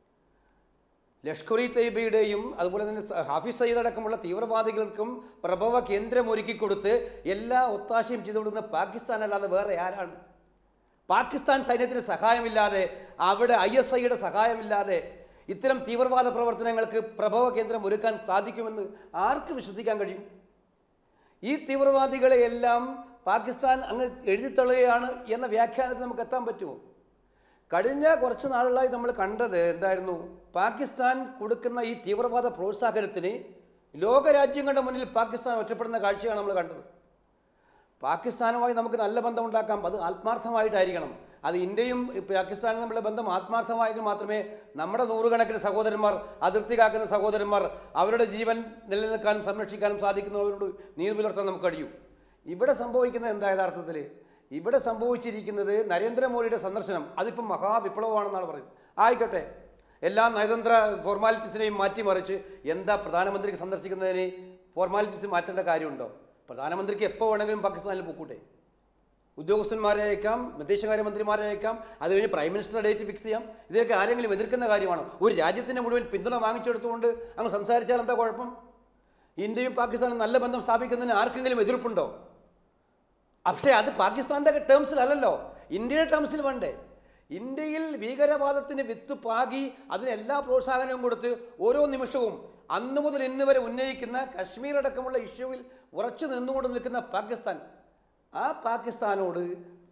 ലഷ്കർ ഇ തയ്യബയുടെയും അതുപോലെ തന്നെ ഹാഫിസ് സയ്യിദ് അടക്കമുള്ള തീവ്രവാദികൾക്കും പ്രഭവ കേന്ദ്രം ഒരുക്കിക്കൊടുത്ത് എല്ലാ ഒത്താശയും ചെയ്തു കൊടുക്കുന്ന പാകിസ്ഥാൻ അല്ലാതെ വേറെ ആരാണ്? പാകിസ്ഥാൻ സൈന്യത്തിന് സഹായമില്ലാതെ, അവിടെ ഐ എസ് ഐയുടെ സഹായമില്ലാതെ ഇത്തരം തീവ്രവാദ പ്രവർത്തനങ്ങൾക്ക് പ്രഭവ കേന്ദ്രം ഒരുക്കാൻ സാധിക്കുമെന്ന് ആർക്ക് വിശ്വസിക്കാൻ കഴിയും? ഈ തീവ്രവാദികളെ എല്ലാം പാകിസ്ഥാൻ അങ്ങ് എഴുതിത്തള്ളുകയാണ് എന്ന വ്യാഖ്യാനത്തിൽ നമുക്ക് എത്താൻ പറ്റുമോ? കഴിഞ്ഞ കുറച്ച് നാളുകളായി നമ്മൾ കണ്ടത് എന്തായിരുന്നു? പാകിസ്ഥാൻ കൊടുക്കുന്ന ഈ തീവ്രവാദ പ്രോത്സാഹനത്തിന് ലോകരാജ്യങ്ങളുടെ മുന്നിൽ പാകിസ്ഥാൻ ഒറ്റപ്പെടുന്ന കാഴ്ചയാണ് നമ്മൾ കണ്ടത്. പാകിസ്ഥാനുമായി നമുക്ക് നല്ല ബന്ധം ഉണ്ടാക്കാം, അത് ആത്മാർത്ഥമായിട്ടായിരിക്കണം. അത് ഇന്ത്യയും പാകിസ്ഥാനും തമ്മിലുള്ള ബന്ധം ആത്മാർത്ഥമായെങ്കിൽ മാത്രമേ നമ്മുടെ നൂറുകണക്കിന് സഹോദരന്മാർ, അതിർത്തി കാക്കുന്ന സഹോദരന്മാർ, അവരുടെ ജീവൻ നിലനിൽക്കാനും സംരക്ഷിക്കാനും സാധിക്കുന്നവരോട് നീതി പുലർത്താൻ നമുക്ക് കഴിയും. ഇവിടെ സംഭവിക്കുന്നത് എന്താ? യഥാർത്ഥത്തിൽ ഇവിടെ സംഭവിച്ചിരിക്കുന്നത് നരേന്ദ്രമോദിയുടെ സന്ദർശനം അതിപ്പം മഹാവിപ്ലവമാണെന്നാണ് പറയുന്നത്. ആയിക്കോട്ടെ, എല്ലാ നയതന്ത്ര ഫോർമാലിറ്റീസിനെയും മാറ്റിമറിച്ച് എന്താ പ്രധാനമന്ത്രിക്ക് സന്ദർശിക്കുന്നതിന് ഫോർമാലിറ്റീസ് മാറ്റേണ്ട കാര്യമുണ്ടോ? പ്രധാനമന്ത്രിക്ക് എപ്പോൾ വേണമെങ്കിലും പാകിസ്ഥാനിൽ പൊക്കൂട്ടെ. ഉദ്യോഗസ്ഥന്മാരെ അയക്കാം, വിദേശകാര്യമന്ത്രിമാരെ അയക്കാം, അത് കഴിഞ്ഞ് പ്രൈം മിനിസ്റ്ററുടെ ഡേറ്റ് ഫിക്സ് ചെയ്യാം. ഇതൊക്കെ ആരെങ്കിലും എതിർക്കുന്ന കാര്യമാണോ? ഒരു രാജ്യത്തിൻ്റെ മുഴുവൻ പിന്തുണ വാങ്ങിച്ചെടുത്തുകൊണ്ട് അങ്ങ് സംസാരിച്ചാൽ എന്താ കുഴപ്പം? ഇന്ത്യയും പാകിസ്ഥാനും നല്ല ബന്ധം സ്ഥാപിക്കുന്നതിന് ആർക്കെങ്കിലും എതിർപ്പുണ്ടോ? പക്ഷേ അത് പാകിസ്ഥാൻ്റെ ടേംസിലല്ലല്ലോ, ഇന്ത്യയുടെ ടേംസിൽ വേണ്ടേ? ഇന്ത്യയിൽ ഭീകരവാദത്തിന് വിത്ത് പാകി അതിന് എല്ലാ പ്രോത്സാഹനവും കൊടുത്ത് ഓരോ നിമിഷവും അന്നു മുതൽ ഇന്ന് വരെ ഉന്നയിക്കുന്ന കശ്മീർ അടക്കമുള്ള ഇഷ്യൂവിൽ ഉറച്ചു നിന്നുകൊണ്ട് നിൽക്കുന്ന പാകിസ്ഥാൻ, ആ പാകിസ്ഥാനോട്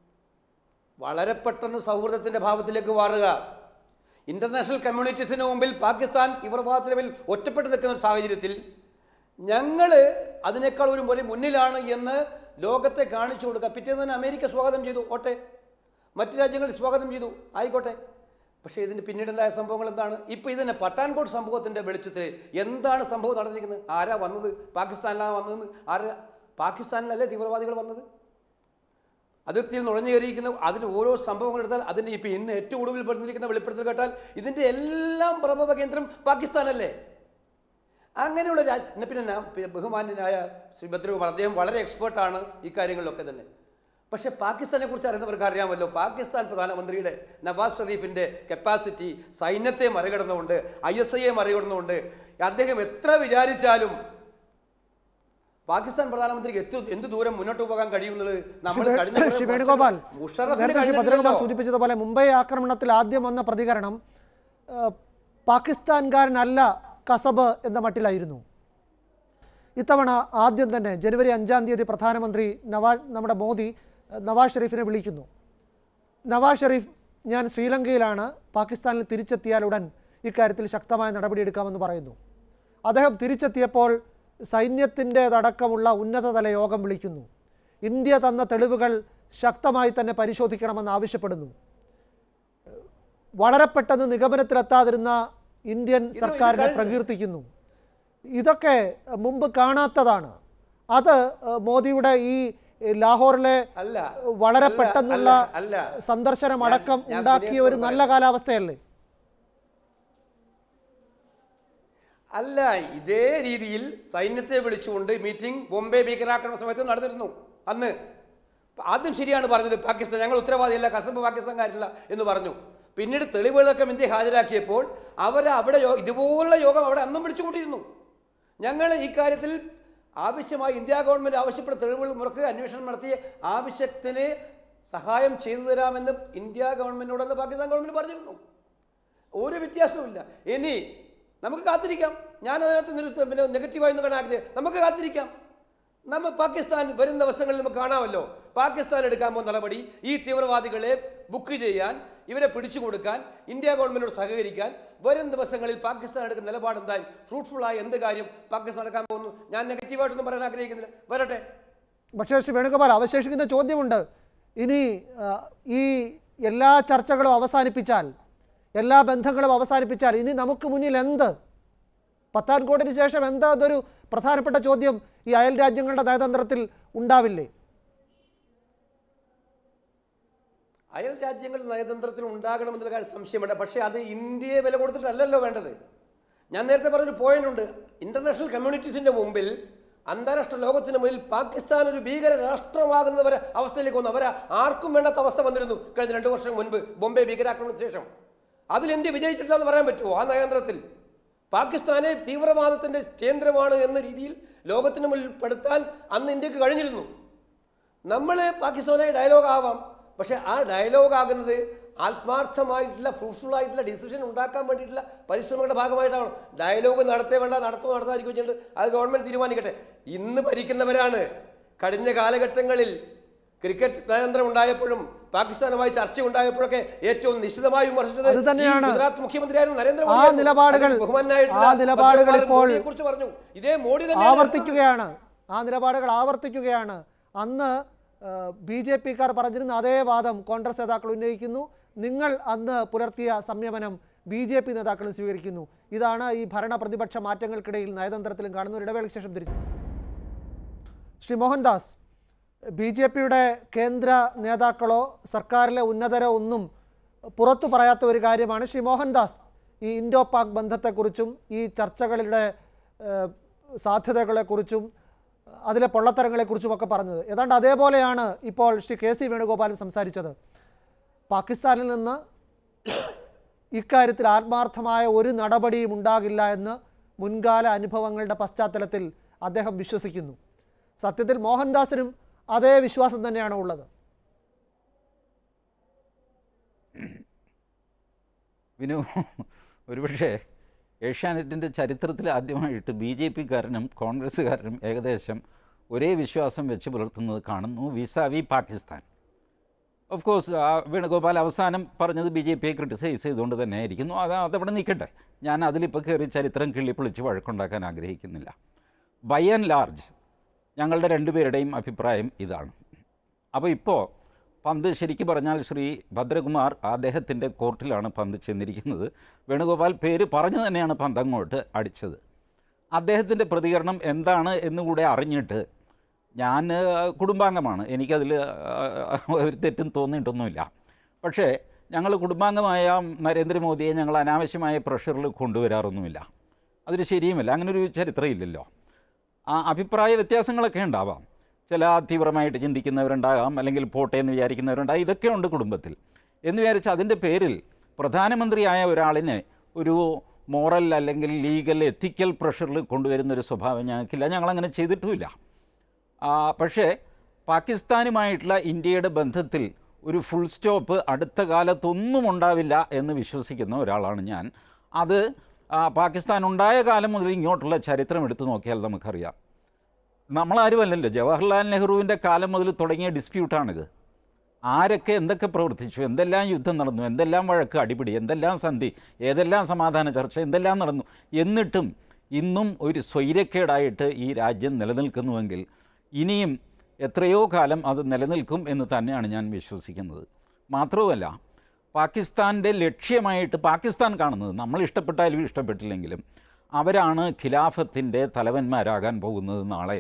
വളരെ പെട്ടെന്ന് സൗഹൃദത്തിൻ്റെ ഭാവത്തിലേക്ക് മാറുക. ഇൻ്റർനാഷണൽ കമ്മ്യൂണിറ്റീസിന് മുമ്പിൽ പാകിസ്ഥാൻ തീവ്രവാദത്തിന് മുമ്പിൽ ഒറ്റപ്പെട്ട് നിൽക്കുന്ന ഒരു സാഹചര്യത്തിൽ ഞങ്ങൾ അതിനേക്കാൾ ഒരു വലിയ മുന്നിലാണ് എന്ന് ലോകത്തെ കാണിച്ചു കൊടുക്കുക. പിറ്റേന്ന് തന്നെ അമേരിക്ക സ്വാഗതം ചെയ്തു, ഓട്ടെ, മറ്റു രാജ്യങ്ങൾ സ്വാഗതം ചെയ്തു, ആയിക്കോട്ടെ. പക്ഷേ ഇതിന് പിന്നീടുണ്ടായ സംഭവങ്ങൾ എന്താണ്? ഇപ്പോൾ ഇതിനെ പട്ടാൻകോട്ട് സംഭവത്തിൻ്റെ വെളിച്ചത്തിൽ എന്താണ് സംഭവം നടന്നിരിക്കുന്നത്? ആരാ വന്നത്? പാകിസ്ഥാനിലാണ് വന്നതെന്ന് ആരാ? പാകിസ്ഥാനിലല്ലേ തീവ്രവാദികൾ വന്നത്? അതിർത്തിയിൽ നുഴഞ്ഞു കയറിയിരിക്കുന്ന അതിന് ഓരോ സംഭവങ്ങൾ എടുത്താൽ അതിൻ്റെ ഇപ്പോൾ ഇന്ന് ഏറ്റവും ഒടുവിൽ പറഞ്ഞിരിക്കുന്ന വെളിപ്പെടുത്തൽ കേട്ടാൽ ഇതിൻ്റെ എല്ലാം പ്രഭവ കേന്ദ്രം പാകിസ്ഥാനല്ലേ? അങ്ങനെയുള്ള രാജ്യം. പിന്നെ ബഹുമാന്യനായ ശ്രീ ഭദ്രകുമാർ, അദ്ദേഹം വളരെ എക്സ്പേർട്ടാണ് ഈ കാര്യങ്ങളിലൊക്കെ തന്നെ. പക്ഷേ പാകിസ്ഥാനെ കുറിച്ച് അറിയുന്നവർക്ക് അറിയാമല്ലോ, പാകിസ്ഥാൻ പ്രധാനമന്ത്രിയുടെ നവാസ് ഷെരീഫിൻ്റെ കപ്പാസിറ്റി സൈന്യത്തെ മറികടന്നുകൊണ്ട്, ഐ എസ് ഐയെ മറികടന്നുകൊണ്ട് അദ്ദേഹം എത്ര വിചാരിച്ചാലും പാകിസ്ഥാൻ പ്രധാനമന്ത്രിക്ക് എത്തു എന്ത് ദൂരം മുന്നോട്ട് പോകാൻ കഴിയുന്നത് നമ്മൾ വേണുഗോപാൽ ഭദ്രകുമാർ സൂചിപ്പിച്ചതുപോലെ മുംബൈ ആക്രമണത്തിൽ ആദ്യം വന്ന പ്രതികരണം പാകിസ്ഥാൻകാരനല്ല കസബ് എന്ന മട്ടിലായിരുന്നു. ഇത്തവണ ആദ്യം തന്നെ ജനുവരി അഞ്ചാം തീയതി പ്രധാനമന്ത്രി നവാസ് നമ്മുടെ മോദി നവാസ് ഷെരീഫിനെ വിളിക്കുന്നു. നവാസ് ഷെരീഫ്, ഞാൻ ശ്രീലങ്കയിലാണ്, പാകിസ്ഥാനിൽ തിരിച്ചെത്തിയാലുടൻ ഇക്കാര്യത്തിൽ ശക്തമായ നടപടിയെടുക്കാമെന്ന് പറയുന്നു. അദ്ദേഹം തിരിച്ചെത്തിയപ്പോൾ സൈന്യത്തിൻ്റേതടക്കമുള്ള ഉന്നതതല യോഗം വിളിക്കുന്നു. ഇന്ത്യ തന്ന തെളിവുകൾ ശക്തമായി തന്നെ പരിശോധിക്കണമെന്ന് ആവശ്യപ്പെടുന്നു. വളരെ പെട്ടെന്ന് നിഗമനത്തിലെത്താതിരുന്ന ഇന്ത്യൻ സർക്കാരിനെ പ്രകീർത്തിക്കുന്നു. ഇതൊക്കെ മുമ്പ് കാണാത്തതാണ്. അത് മോദിയുടെ ഈ ലാഹോറിലെ വളരെ പെട്ടെന്നുള്ള സന്ദർശനം അടക്കം ഉണ്ടാക്കിയ ഒരു നല്ല കാലാവസ്ഥയല്ലേ? അല്ല, ഇതേ രീതിയിൽ സൈന്യത്തെ വിളിച്ചുകൊണ്ട് മീറ്റിംഗ് ബോംബെ ഭീകരാക്രമണ സമയത്ത് നടന്നിരുന്നു. അന്ന് ആദ്യം ശരിയാണ് പറഞ്ഞത്, പാകിസ്ഥാൻ ഞങ്ങൾ ഉത്തരവാദിയല്ല, കസബ് പാകിസ്ഥാൻകാരില്ല എന്ന് പറഞ്ഞു. പിന്നീട് തെളിവുകളൊക്കെ ഇന്ത്യ ഹാജരാക്കിയപ്പോൾ അവർ അവിടെ ഇതുപോലുള്ള യോഗം അവിടെ അന്നും വിളിച്ചുകൊണ്ടിരുന്നു. ഞങ്ങൾ ഈ കാര്യത്തിൽ ആവശ്യമായി ഇന്ത്യ ഗവൺമെൻറ് ആവശ്യപ്പെട്ട തെളിവുകൾ മുറക്ക് അന്വേഷണം നടത്തി ആവശ്യത്തിന് സഹായം ചെയ്തു തരാമെന്ന് ഇന്ത്യ ഗവൺമെൻറ്റിനോടെന്ന് പാകിസ്ഥാൻ ഗവൺമെൻറ് പറഞ്ഞിരുന്നു. ഒരു വ്യത്യാസവുമില്ല. ഇനി നമുക്ക് കാത്തിരിക്കാം. ഞാൻ അതിനകത്ത് നിർത്തി പിന്നെ നെഗറ്റീവായൊന്നും കാണാതെ നമുക്ക് കാത്തിരിക്കാം. നമ്മൾ പാകിസ്ഥാൻ വരുന്ന ദിവസങ്ങളിൽ നമുക്ക് കാണാമല്ലോ പാകിസ്ഥാൻ എടുക്കാൻ പോകുന്ന നടപടി ഈ തീവ്രവാദികളെ ബുക്ക് ചെയ്യാൻ ഇവരെ പിടിച്ചു കൊടുക്കാൻ ഇന്ത്യ ഗവൺമെന്റിനോട് സഹകരിക്കാൻ വരും ദിവസങ്ങളിൽ പാകിസ്ഥാൻ എടുക്കുന്ന നിലപാട് എന്തായി, ഫ്രൂട്ട്ഫുൾ ആയ എന്ത് കാര്യം പാകിസ്ഥാൻ എടുക്കാൻ പോകുന്നു? ഞാൻ നെഗറ്റീവായിട്ടൊന്നും പറയാൻ ആഗ്രഹിക്കുന്നില്ല, വരട്ടെ. പക്ഷേ ശ്രീ വേണുഗോപാൽ, അവശേഷിക്കുന്ന ചോദ്യമുണ്ട്. ഇനി ഈ എല്ലാ ചർച്ചകളും അവസാനിപ്പിച്ചാൽ, എല്ലാ ബന്ധങ്ങളും അവസാനിപ്പിച്ചാൽ ഇനി നമുക്ക് മുന്നിൽ എന്ത്? പത്താൻകോട്ടിന് ശേഷം എന്താ? അതൊരു പ്രധാനപ്പെട്ട ചോദ്യം ഈ അയൽ രാജ്യങ്ങളുടെ നയതന്ത്രത്തിൽ ഉണ്ടാവില്ലേ? അയൽ രാജ്യങ്ങളുടെ നയതന്ത്രത്തിൽ ഉണ്ടാകണമെന്നുള്ള കാര്യം സംശയമുണ്ട്. പക്ഷേ അത് ഇന്ത്യയെ വില കൊടുത്തിട്ടല്ലല്ലോ വേണ്ടത്. ഞാൻ നേരത്തെ പറഞ്ഞൊരു പോയിന്റ് ഉണ്ട്. ഇന്റർനാഷണൽ കമ്മ്യൂണിറ്റീസിന്റെ മുമ്പിൽ, അന്താരാഷ്ട്ര ലോകത്തിന് മുന്നിൽ പാകിസ്ഥാൻ ഒരു ഭീകര രാഷ്ട്രമാകുന്നവരെ അവസ്ഥയിലേക്ക് വന്നു. അവരെ ആർക്കും വേണ്ടാത്ത അവസ്ഥ വന്നിരുന്നു കഴിഞ്ഞ രണ്ടു വർഷം മുൻപ് ബോംബെ ഭീകരാക്രമണത്തിന് ശേഷം. അതിൽ ഇന്ത്യ വിജയിച്ചിട്ടില്ലെന്ന് പറയാൻ പറ്റുമോ? ആ നയതന്ത്രത്തിൽ പാകിസ്ഥാനെ തീവ്രവാദത്തിന്റെ കേന്ദ്രമാണ് എന്ന രീതിയിൽ ലോകത്തിന് മുന്നിൽ പെടുത്താൻ അന്ന് ഇന്ത്യക്ക് കഴിഞ്ഞിരുന്നു. നമ്മൾ പാകിസ്ഥാനായി ഡയലോഗ് ആവാം, പക്ഷെ ആ ഡയലോഗ് ആകുന്നത് ആത്മാർത്ഥമായിട്ടുള്ള ഫ്രൂട്ട്ഫുൾ ആയിട്ടുള്ള ഡിസിഷൻ ഉണ്ടാക്കാൻ വേണ്ടിയിട്ടുള്ള പരിശ്രമങ്ങളുടെ ഭാഗമായിട്ടാണ്. ഡയലോഗ് നടത്തേ വേണ്ട, നടത്തോ നടത്താതിരിക്കുകയും ചെയ്യുന്നത് അത് ഗവൺമെന്റ് തീരുമാനിക്കട്ടെ. ഇന്ന് ഭരിക്കുന്നവരാണ്. കഴിഞ്ഞ കാലഘട്ടങ്ങളിൽ ക്രിക്കറ്റ് നയതന്ത്രം ഉണ്ടായപ്പോഴും പാകിസ്ഥാനുമായി ചർച്ച ഉണ്ടായപ്പോഴൊക്കെ ഏറ്റവും നിശ്ചിതമായി വിമർശിച്ചത് ഗുജറാത്ത് മുഖ്യമന്ത്രിയായിരുന്നു നരേന്ദ്രമോദി. ബഹുമാനായിട്ടുള്ള കുറിച്ച് പറഞ്ഞു. ഇതേ മോഡി തന്നെ ആവർത്തിക്കുകയാണ്. ആ നിലപാടുകൾ ആവർത്തിക്കുകയാണ്. അന്ന് ബി ജെ പിക്കാർ പറഞ്ഞിരുന്ന അതേ വാദം കോൺഗ്രസ് നേതാക്കൾ ഉന്നയിക്കുന്നു. നിങ്ങൾ അന്ന് പുലർത്തിയ സംയമനം ബി ജെ പി നേതാക്കളും സ്വീകരിക്കുന്നു. ഇതാണ് ഈ ഭരണ പ്രതിപക്ഷ മാറ്റങ്ങൾക്കിടയിൽ നയതന്ത്രത്തിലും കാണുന്ന ഒരു ഇടവേളയ്ക്ക് ശേഷം തിരിച്ചു. ശ്രീ മോഹൻദാസ്, ബി ജെ പിയുടെ കേന്ദ്ര നേതാക്കളോ സർക്കാരിലെ ഉന്നതരോ ഒന്നും പുറത്തു പറയാത്ത ഒരു കാര്യമാണ് ശ്രീ മോഹൻദാസ് ഈ ഇൻഡോ പാക് ബന്ധത്തെക്കുറിച്ചും ഈ ചർച്ചകളുടെ സാധ്യതകളെക്കുറിച്ചും അതിലെ പൊള്ളത്തരങ്ങളെക്കുറിച്ചുമൊക്കെ പറഞ്ഞത്. ഏതാണ്ട് അതേപോലെയാണ് ഇപ്പോൾ ശ്രീ കെ സി വേണുഗോപാലും സംസാരിച്ചത്. പാകിസ്ഥാനിൽ നിന്ന് ഇക്കാര്യത്തിൽ ആത്മാർത്ഥമായ ഒരു നടപടിയും ഉണ്ടാകില്ല എന്ന് മുൻകാല അനുഭവങ്ങളുടെ പശ്ചാത്തലത്തിൽ അദ്ദേഹം വിശ്വസിക്കുന്നു. സത്യത്തിൽ മോഹൻദാസിനും അതേ വിശ്വാസം തന്നെയാണ് ഉള്ളത്. വിനു, ഒരുപക്ഷെ ഏഷ്യാനെറ്റിൻ്റെ ചരിത്രത്തിൽ ആദ്യമായിട്ട് ബി ജെ പിക്കാരനും കോൺഗ്രസ്സുകാരനും ഏകദേശം ഒരേ വിശ്വാസം വെച്ച് പുലർത്തുന്നത് കാണുന്നു vis a vis Pakistan. Of course Venugopal അവസാനം പറഞ്ഞത് ബി ജെ പിയെ ക്രിട്ടിസൈസ് ചെയ്തുകൊണ്ട് തന്നെ ആയിരിക്കുന്നു. അത് അതവിടെ നിൽക്കട്ടെ. ഞാൻ അതിലിപ്പോൾ കയറി ചരിത്രം കിള്ളിപ്പൊളിച്ച് വഴക്കുണ്ടാക്കാൻ ആഗ്രഹിക്കുന്നില്ല. ബൈ ആൻഡ് ലാർജ് ഞങ്ങളുടെ രണ്ടുപേരുടെയും അഭിപ്രായം ഇതാണ്. അപ്പോൾ ഇപ്പോൾ പന്ത് ശരിക്കും പറഞ്ഞാൽ ശ്രീ ഭദ്രകുമാർ അദ്ദേഹത്തിൻ്റെ കോർട്ടിലാണ് പന്ത് ചെന്നിരിക്കുന്നത്. വേണുഗോപാൽ പേര് പറഞ്ഞു തന്നെയാണ് പന്ത് അങ്ങോട്ട് അടിച്ചത്. അദ്ദേഹത്തിൻ്റെ പ്രതികരണം എന്താണ് എന്നുകൂടെ അറിഞ്ഞിട്ട്, ഞാൻ കുടുംബാംഗമാണ്, എനിക്കതിൽ ഒരു തെറ്റും തോന്നിയിട്ടൊന്നുമില്ല. പക്ഷേ ഞങ്ങൾ കുടുംബാംഗമായ നരേന്ദ്രമോദിയെ ഞങ്ങൾ അനാവശ്യമായ പ്രഷറിൽ കൊണ്ടുവരാറൊന്നുമില്ല. അതൊരു ശരിയുമല്ല. അങ്ങനൊരു ചരിത്രമില്ലല്ലോ. ആ അഭിപ്രായ വ്യത്യാസങ്ങളൊക്കെ ഉണ്ടാവാം. ചില തീവ്രമായിട്ട് ചിന്തിക്കുന്നവരുണ്ടാകാം, അല്ലെങ്കിൽ പോട്ടെ എന്ന് വിചാരിക്കുന്നവരുണ്ടാകും. ഇതൊക്കെ ഉണ്ട് കുടുംബത്തിൽ. എന്ന് വിചാരിച്ച് അതിൻ്റെ പേരിൽ പ്രധാനമന്ത്രിയായ ഒരാളിനെ ഒരു മോറൽ അല്ലെങ്കിൽ ലീഗൽ എത്തിക്കൽ പ്രഷറിൽ കൊണ്ടുവരുന്നൊരു സ്വഭാവം ഞങ്ങൾക്കില്ല. ഞങ്ങളങ്ങനെ ചെയ്തിട്ടുമില്ല. പക്ഷേ പാകിസ്ഥാനുമായിട്ടുള്ള ഇന്ത്യയുടെ ബന്ധത്തിൽ ഒരു ഫുൾ സ്റ്റോപ്പ് അടുത്ത കാലത്തൊന്നും ഉണ്ടാവില്ല എന്ന് വിശ്വസിക്കുന്ന ഒരാളാണ് ഞാൻ. അത് പാകിസ്ഥാൻ ഉണ്ടായ കാലം മുതൽ ഇങ്ങോട്ടുള്ള ചരിത്രം എടുത്തു നോക്കിയാൽ നമുക്കറിയാം. നമ്മളാരുമല്ലല്ലോ, ജവഹർലാൽ നെഹ്റുവിൻ്റെ കാലം മുതൽ തുടങ്ങിയ ഡിസ്പ്യൂട്ടാണിത്. ആരൊക്കെ എന്തൊക്കെ പ്രവർത്തിച്ചു, എന്തെല്ലാം യുദ്ധം നടന്നു, എന്തെല്ലാം വഴക്ക് അടിപിടി, എന്തെല്ലാം സന്ധി, ഏതെല്ലാം സമാധാന ചർച്ച, എന്തെല്ലാം നടന്നു. എന്നിട്ടും ഇന്നും ഒരു സ്വൈര്യക്കേടായിട്ട് ഈ രാജ്യം നിലനിൽക്കുന്നുവെങ്കിൽ ഇനിയും എത്രയോ കാലം അത് നിലനിൽക്കും എന്ന് തന്നെയാണ് ഞാൻ വിശ്വസിക്കുന്നത്. മാത്രവുമല്ല, പാകിസ്ഥാൻ്റെ ലക്ഷ്യമായിട്ട് പാകിസ്ഥാൻ കാണുന്നത്, നമ്മൾ ഇഷ്ടപ്പെട്ടാലും ഇഷ്ടപ്പെട്ടില്ലെങ്കിലും, അവരാണ് ഖിലാഫത്തിൻ്റെ തലവന്മാരാകാൻ പോകുന്നത് നാളെ.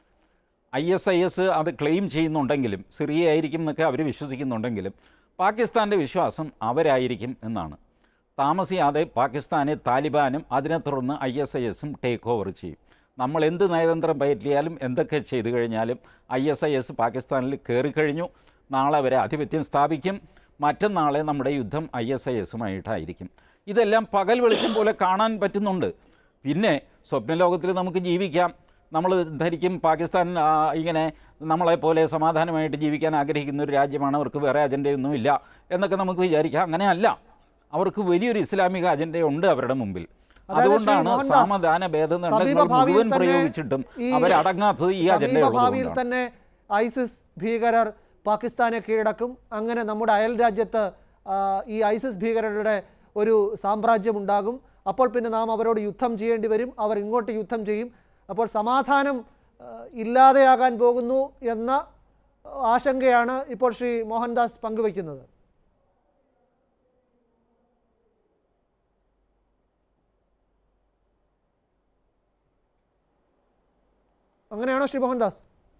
ഐ എസ് ഐ എസ് അത് ക്ലെയിം ചെയ്യുന്നുണ്ടെങ്കിലും, സിറിയ ആയിരിക്കും എന്നൊക്കെ അവർ വിശ്വസിക്കുന്നുണ്ടെങ്കിലും, പാകിസ്ഥാൻ്റെ വിശ്വാസം അവരായിരിക്കും എന്നാണ്. താമസിയാതെ പാകിസ്ഥാനെ താലിബാനും അതിനെ തുടർന്ന് ഐ എസ് ഐ എസും ടേക്ക് ഓവർ ചെയ്യും. നമ്മൾ എന്ത് നയതന്ത്രം പയറ്റിയാലും എന്തൊക്കെ ചെയ്തു കഴിഞ്ഞാലും ഐ എസ് ഐ എസ് പാകിസ്ഥാനിൽ കയറിക്കഴിഞ്ഞു. നാളെ അവരെ ആധിപത്യം സ്ഥാപിക്കും. മറ്റന്നാളെ നമ്മുടെ യുദ്ധം ഐ എസ് ഐ എസുമായിട്ടായിരിക്കും. ഇതെല്ലാം പകൽ വെളിച്ചം പോലെ കാണാൻ പറ്റുന്നുണ്ട്. പിന്നെ സ്വപ്നലോകത്തിൽ നമുക്ക് ജീവിക്കാം. നമ്മൾ ധരിക്കും പാകിസ്ഥാൻ ഇങ്ങനെ നമ്മളെപ്പോലെ സമാധാനമായിട്ട് ജീവിക്കാൻ ആഗ്രഹിക്കുന്ന ഒരു രാജ്യമാണ്, അവർക്ക് വേറെ അജണ്ടയൊന്നുമില്ല എന്നൊക്കെ നമുക്ക് വിചാരിക്കാം. അങ്ങനെയല്ല, അവർക്ക് വലിയൊരു ഇസ്ലാമിക അജണ്ടയുണ്ട് അവരുടെ മുമ്പിൽ. അതുകൊണ്ടാണ് സമാധാന ഭേദനങ്ങൾ മുഴുവൻ പ്രയോഗിച്ചിട്ടും അവരടങ്ങാത്തത് ഈ ഭാവിയിൽ തന്നെ ഐസിസ് ഭീകരർ പാകിസ്ഥാനെ കീഴടക്കും. അങ്ങനെ നമ്മുടെ അയൽ രാജ്യത്ത് ഈ ഐസിസ് ഭീകരരുടെ ഒരു സാമ്രാജ്യം ഉണ്ടാകും. അപ്പോൾ പിന്നെ നാം അവരോട് യുദ്ധം ചെയ്യേണ്ടി വരും, അവർ ഇങ്ങോട്ട് യുദ്ധം ചെയ്യും. അപ്പോൾ സമാധാനം ഇല്ലാതെയാകാൻ പോകുന്നു എന്ന ആശങ്കയാണ് ഇപ്പോൾ ശ്രീ മോഹൻദാസ് പങ്കുവയ്ക്കുന്നത്. അങ്ങനെയാണോ ശ്രീ മോഹൻദാസ്?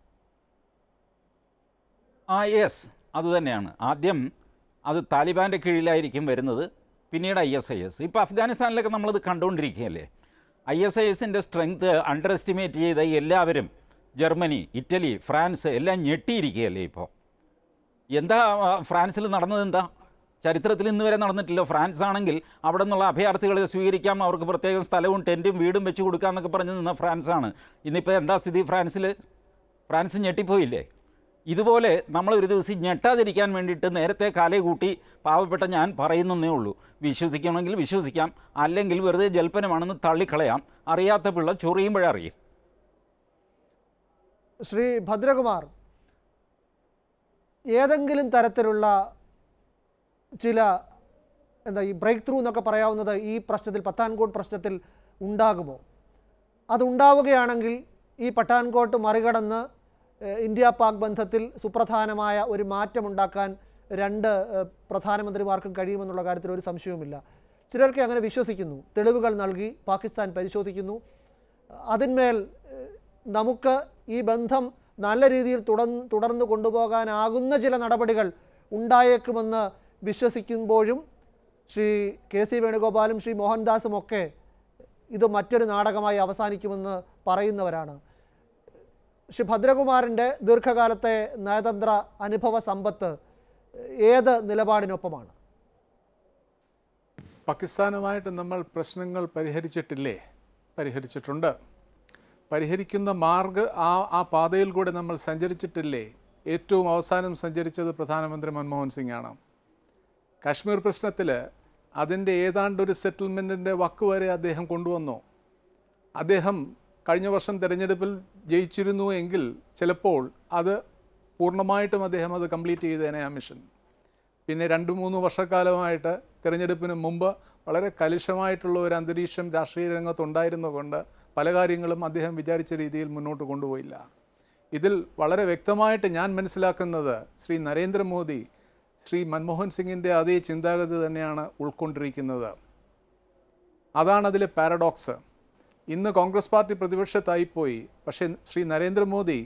ആ യെസ്, അതുതന്നെയാണ്. ആദ്യം അത് താലിബാൻ്റെ കീഴിലായിരിക്കും വരുന്നത്, പിന്നീട് ഐ എസ് ഐ എസ്. ഇപ്പോൾ അഫ്ഗാനിസ്ഥാനിലൊക്കെ നമ്മളത് കണ്ടുകൊണ്ടിരിക്കുകയല്ലേ. ഐ എസ് ഐ എസിൻ്റെ സ്ട്രെങ്ത് അണ്ടർ എസ്റ്റിമേറ്റ് ചെയ്ത എല്ലാവരും, ജർമ്മനി, ഇറ്റലി, ഫ്രാൻസ് എല്ലാം ഞെട്ടിയിരിക്കുകയല്ലേ. ഇപ്പോൾ എന്താ ഫ്രാൻസിൽ നടന്നത്? എന്താ ചരിത്രത്തിൽ ഇന്ന് വരെ നടന്നിട്ടില്ല. ഫ്രാൻസ് ആണെങ്കിൽ അവിടെ നിന്നുള്ള അഭയാർത്ഥികളെ സ്വീകരിക്കാം, അവർക്ക് പ്രത്യേകം സ്ഥലവും ടെൻറ്റും വീടും വെച്ച് കൊടുക്കാമെന്നൊക്കെ പറഞ്ഞ് നിന്ന ഫ്രാൻസാണ്. ഇന്നിപ്പോൾ എന്താ സ്ഥിതി ഫ്രാൻസിൽ? ഫ്രാൻസ് ഞെട്ടിപ്പോയില്ലേ? ഇതുപോലെ നമ്മൾ ഒരു ദിവസം ഞെട്ടാതിരിക്കാൻ വേണ്ടിയിട്ട് നേരത്തെ കാലേ കൂട്ടി പാവപ്പെട്ട ഞാൻ പറയുന്നതേ ഉള്ളൂ. വിശ്വസിക്കണമെങ്കിൽ വിശ്വസിക്കാം, അല്ലെങ്കിൽ വെറുതെ ജൽപ്പനമാണെന്ന് തള്ളിക്കളയാം. അറിയാത്ത പിള്ള ചൊറിയുമ്പോഴറിയും. ശ്രീ ഭദ്രകുമാർ, ഏതെങ്കിലും തരത്തിലുള്ള ചില എന്താ ഈ ബ്രേക്ക് ത്രൂ എന്നൊക്കെ പറയാവുന്നത് ഈ പ്രശ്നത്തിൽ, പത്താൻകോട്ട് പ്രശ്നത്തിൽ ഉണ്ടാകുമോ? അതുണ്ടാവുകയാണെങ്കിൽ ഈ പത്താൻകോട്ട് മറികടന്ന് ഇന്ത്യ പാക് ബന്ധത്തിൽ സുപ്രധാനമായ ഒരു മാറ്റമുണ്ടാക്കാൻ രണ്ട് പ്രധാനമന്ത്രിമാർക്കും കഴിയുമെന്നുള്ള കാര്യത്തിൽ ഒരു സംശയവുമില്ല. ചിലർക്ക് അങ്ങനെ വിശ്വസിക്കുന്നു. തെളിവുകൾ നൽകി പാകിസ്ഥാൻ പരിശോധിക്കുന്നു. അതിന്മേൽ നമുക്ക് ഈ ബന്ധം നല്ല രീതിയിൽ തുടർന്ന് തുടർന്ന് കൊണ്ടുപോകാനാകുന്ന ചില നടപടികൾ ഉണ്ടായേക്കുമെന്ന് വിശ്വസിക്കുമ്പോഴും ശ്രീ കെ സി വേണുഗോപാലും ശ്രീ മോഹൻദാസും ഒക്കെ ഇത് മറ്റൊരു നാടകമായി അവസാനിക്കുമെന്ന് പറയുന്നവരാണ്. ശ്രീ ഭദ്രകുമാറിൻ്റെ ദീർഘകാലത്തെ നയതന്ത്ര അനുഭവ സമ്പത്ത് ഏത് നിലപാടിനൊപ്പമാണ്? പാകിസ്ഥാനുമായിട്ട് നമ്മൾ പ്രശ്നങ്ങൾ പരിഹരിച്ചിട്ടില്ലേ? പരിഹരിച്ചിട്ടുണ്ട്. പരിഹരിക്കുന്ന മാർഗ് ആ ആ പാതയിൽ കൂടെ നമ്മൾ സഞ്ചരിച്ചിട്ടില്ലേ? ഏറ്റവും അവസാനം സഞ്ചരിച്ചത് പ്രധാനമന്ത്രി മൻമോഹൻ സിംഗ് ആണ്. കാശ്മീർ പ്രശ്നത്തിൽ അതിൻ്റെ ഏതാണ്ടൊരു സെറ്റിൽമെൻറ്റിൻ്റെ വക്ക് വരെ അദ്ദേഹം കൊണ്ടുവന്നു. അദ്ദേഹം കഴിഞ്ഞ വർഷം തിരഞ്ഞെടുപ്പിൽ ജയിച്ചിരുന്നു എങ്കിൽ ചിലപ്പോൾ അത് പൂർണ്ണമായിട്ടും അദ്ദേഹം അത് കംപ്ലീറ്റ് ചെയ്തേനെ ആ മിഷൻ. പിന്നെ രണ്ട് മൂന്ന് വർഷക്കാലമായിട്ട് തിരഞ്ഞെടുപ്പിന് മുമ്പ് വളരെ കലുഷമായിട്ടുള്ള ഒരു അന്തരീക്ഷം രാഷ്ട്രീയ രംഗത്തുണ്ടായിരുന്നുകൊണ്ട് പല കാര്യങ്ങളും അദ്ദേഹം വിചാരിച്ച രീതിയിൽ മുന്നോട്ട് കൊണ്ടുപോയില്ല. ഇതിൽ വളരെ വ്യക്തമായിട്ട് ഞാൻ മനസ്സിലാക്കുന്നത് ശ്രീ നരേന്ദ്രമോദി ശ്രീ മൻമോഹൻ സിംഗിൻ്റെ അതേ ചിന്താഗതി തന്നെയാണ് ഉൾക്കൊണ്ടിരിക്കുന്നത്. അതാണ് അതിലെ പാരഡോക്സ്. ഇന്ന് കോൺഗ്രസ് പാർട്ടി പ്രതിപക്ഷത്തായിപ്പോയി, പക്ഷേ ശ്രീ നരേന്ദ്രമോദി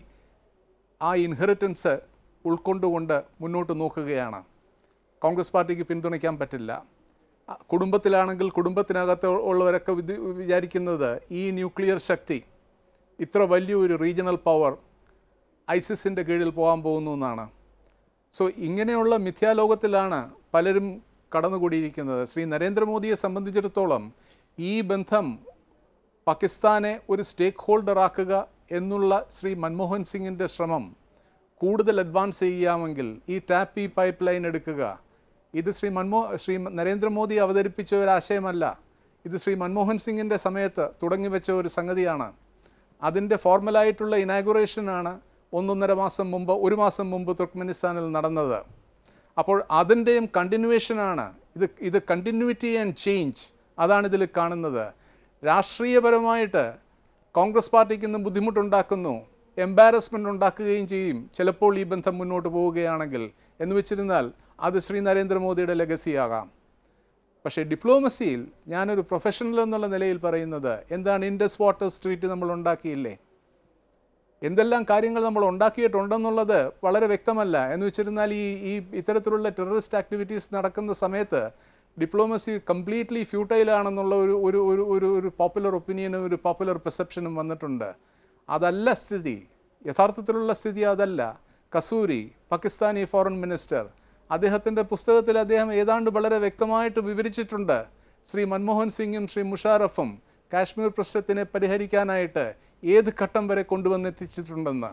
ആ ഇൻഹെറിറ്റൻസ് ഉൾക്കൊണ്ടുകൊണ്ട് മുന്നോട്ട് നോക്കുകയാണ്. കോൺഗ്രസ് പാർട്ടിക്ക് പിന്തുണയ്ക്കാൻ പറ്റില്ല. കുടുംബത്തിലാണെങ്കിൽ കുടുംബത്തിനകത്ത് ഉള്ളവരൊക്കെ വിചാരിക്കുന്നത് ഈ ന്യൂക്ലിയർ ശക്തി, ഇത്ര വലിയൊരു റീജിയണൽ പവർ ഐസിസിൻ്റെ കീഴിൽ പോകാൻ പോകുന്നു എന്നാണ്. സോ ഇങ്ങനെയുള്ള മിഥ്യാലോകത്തിലാണ് പലരും കടന്നുകൂടിയിരിക്കുന്നത്. ശ്രീ നരേന്ദ്രമോദിയെ സംബന്ധിച്ചിടത്തോളം ഈ ബന്ധം പാകിസ്ഥാനെ ഒരു സ്റ്റേക്ക് ഹോൾഡറാക്കുക എന്നുള്ള ശ്രീ മൻമോഹൻ സിംഗിൻ്റെ ശ്രമം കൂടുതൽ അഡ്വാൻസ് ചെയ്യാമെങ്കിൽ ഈ ടാപ്പ് ഈ പൈപ്പ് ലൈൻ എടുക്കുക, ഇത് ശ്രീ മൻമോ ശ്രീ നരേന്ദ്രമോദി അവതരിപ്പിച്ച ഒരു ആശയമല്ല. ഇത് ശ്രീ മൻമോഹൻ സിംഗിൻ്റെ സമയത്ത് തുടങ്ങിവെച്ച ഒരു സംഗതിയാണ്. അതിൻ്റെ ഫോർമലായിട്ടുള്ള ഇനാഗുറേഷനാണ് ഒന്നൊന്നര മാസം മുമ്പ് ഒരു മാസം മുമ്പ് തുർക്ക്മെനിസ്ഥാനിൽ നടന്നത്. അപ്പോൾ അതിൻ്റെയും കണ്ടിന്യൂവേഷനാണ് ഇത്. ഇത് കണ്ടിന്യൂറ്റി ആൻഡ് ചേഞ്ച് അതാണ് ഇതിൽ കാണുന്നത്. രാഷ്ട്രീയപരമായിട്ട് കോൺഗ്രസ് പാർട്ടിക്ക് ഇന്ന് ബുദ്ധിമുട്ടുണ്ടാക്കുന്നു, എംബാരസ്മെൻ്റ് ഉണ്ടാക്കുകയും ചെയ്യും ചിലപ്പോൾ ഈ ബന്ധം മുന്നോട്ട് പോവുകയാണെങ്കിൽ എന്ന് വെച്ചിരുന്നാൽ അത് ശ്രീ നരേന്ദ്രമോദിയുടെ ലെഗസിയാകാം. പക്ഷേ ഡിപ്ലോമസിയിൽ ഞാനൊരു പ്രൊഫഷണൽ എന്നുള്ള നിലയിൽ പറയുന്നത് എന്താണ്, ഇൻഡസ് വാട്ടർ സ്ട്രീറ്റ് നമ്മൾ ഉണ്ടാക്കിയില്ലേ? എന്തെല്ലാം കാര്യങ്ങൾ നമ്മൾ ഉണ്ടാക്കിയിട്ടുണ്ടെന്നുള്ളത് വളരെ വ്യക്തമല്ല. എന്ന് വെച്ചിരുന്നാൽ ഈ ഈ ഇത്തരത്തിലുള്ള ടെററിസ്റ്റ് ആക്ടിവിറ്റീസ് നടക്കുന്ന സമയത്ത് ഡിപ്ലോമസി കംപ്ലീറ്റ്ലി ഫ്യൂട്ടൈലാണെന്നുള്ള ഒരു ഒരു ഒരു ഒരു ഒരു പോപ്പുലർ ഒപ്പീനിയനും ഒരു പോപ്പുലർ പെർസെപ്ഷനും വന്നിട്ടുണ്ട്. അതല്ല സ്ഥിതി. യഥാർത്ഥത്തിലുള്ള സ്ഥിതി അതല്ല. കസൂരി, പാകിസ്ഥാനി ഫോറിൻ മിനിസ്റ്റർ, അദ്ദേഹത്തിൻ്റെ പുസ്തകത്തിൽ അദ്ദേഹം ഏതാണ്ട് വളരെ വ്യക്തമായിട്ട് വിവരിച്ചിട്ടുണ്ട്. ശ്രീ മൻമോഹൻ സിംഗും ശ്രീ മുഷാറഫും കാശ്മീർ പ്രശ്നത്തിനെ പരിഹരിക്കാനായിട്ട് ഏത് ഘട്ടം വരെ കൊണ്ടുവന്നെത്തിച്ചിട്ടുണ്ടെന്ന്.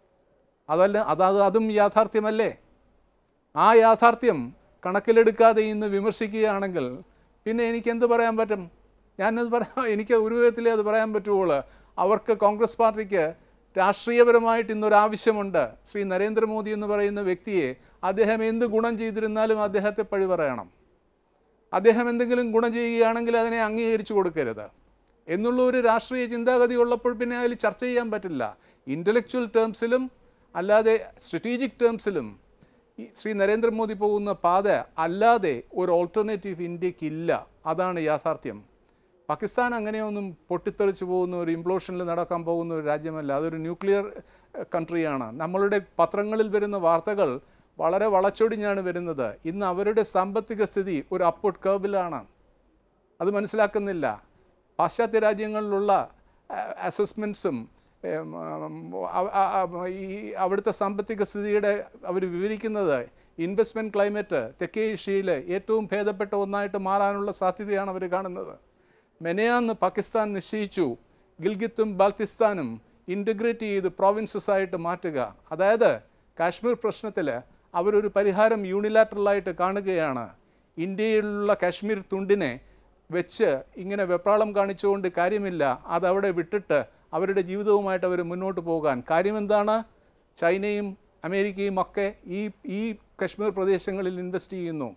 അതല്ല അത് അതും യാഥാർത്ഥ്യമല്ലേ? ആ യാഥാർത്ഥ്യം കണക്കിലെടുക്കാതെ ഇന്ന് വിമർശിക്കുകയാണെങ്കിൽ പിന്നെ എനിക്ക് എന്ത് പറയാൻ പറ്റും? ഞാനത് പറയാം, എനിക്ക് ഒരു വിധത്തിലേ അത് പറയാൻ പറ്റുള്ളൂ. അവർക്ക് കോൺഗ്രസ് പാർട്ടിക്ക് രാഷ്ട്രീയപരമായിട്ട് ഇന്നൊരാവശ്യമുണ്ട്. ശ്രീ നരേന്ദ്രമോദി എന്ന് പറയുന്ന വ്യക്തിയെ അദ്ദേഹം എന്ത് ഗുണം ചെയ്തിരുന്നാലും അദ്ദേഹത്തെ പഴി പറയണം. അദ്ദേഹം എന്തെങ്കിലും ഗുണം ചെയ്യുകയാണെങ്കിൽ അതിനെ അംഗീകരിച്ചു കൊടുക്കരുത് എന്നുള്ള ഒരു രാഷ്ട്രീയ ചിന്താഗതി ഉള്ളപ്പോൾ പിന്നെ അതിൽ ചർച്ച ചെയ്യാൻ പറ്റില്ല. ഇൻ്റലക്ച്വൽ ടേംസിലും അല്ലാതെ സ്ട്രാറ്റജിക് ടേംസിലും ശ്രീ നരേന്ദ്രമോദി പോകുന്ന പാത അല്ലാതെ ഒരു ഓൾട്ടർനേറ്റീവ് ഇന്ത്യക്കില്ല. അതാണ് യാഥാർത്ഥ്യം. പാകിസ്ഥാൻ അങ്ങനെയൊന്നും പൊട്ടിത്തെറിച്ച് പോകുന്ന ഒരു ഇംപ്ലോഷനിൽ നടക്കാൻ പോകുന്ന ഒരു രാജ്യമല്ല. അതൊരു ന്യൂക്ലിയർ കൺട്രിയാണ്. നമ്മളുടെ പത്രങ്ങളിൽ വരുന്ന വാർത്തകൾ വളരെ വളച്ചൊടിഞ്ഞാണ് വരുന്നത്. ഇന്ന് അവരുടെ സാമ്പത്തിക സ്ഥിതി ഒരു അപ്വേർഡ് കർവിലാണ്. അത് മനസ്സിലാക്കുന്നില്ല. പാശ്ചാത്യ രാജ്യങ്ങളിലുള്ള അസസ്മെൻറ്റ്സും ഈ അവിടുത്തെ സാമ്പത്തിക സ്ഥിതിയുടെ അവർ വിവരിക്കുന്നത് ഇൻവെസ്റ്റ്മെൻറ്റ് ക്ലൈമറ്റ് തെക്കേ ഏഷ്യയിൽ ഏറ്റവും ഭേദപ്പെട്ട ഒന്നായിട്ട് മാറാനുള്ള സാധ്യതയാണ് അവർ കാണുന്നത്. മെനയാന്ന് പാകിസ്ഥാൻ നിശ്ചയിച്ചു ഗിൽഗിത്തും ബാൽത്തിസ്ഥാനും ഇൻ്റഗ്രേറ്റ് ചെയ്ത് പ്രോവിൻസസ് ആയിട്ട് മാറ്റുക. അതായത് കാശ്മീർ പ്രശ്നത്തിൽ അവരൊരു പരിഹാരം യൂണിലാറ്ററലായിട്ട് കാണുകയാണ്. ഇന്ത്യയിലുള്ള കാശ്മീർ തുണ്ടിനെ വെച്ച് ഇങ്ങനെ വെപ്രാളം കാണിച്ചുകൊണ്ട് കാര്യമില്ല. അതവിടെ വിട്ടിട്ട് അവരുടെ ജീവിതവുമായിട്ട് അവർ മുന്നോട്ട് പോകാൻ. കാര്യമെന്താണ്? ചൈനയും അമേരിക്കയും ഒക്കെ ഈ ഈ കശ്മീർ പ്രദേശങ്ങളിൽ ഇൻവെസ്റ്റ് ചെയ്യുന്നു.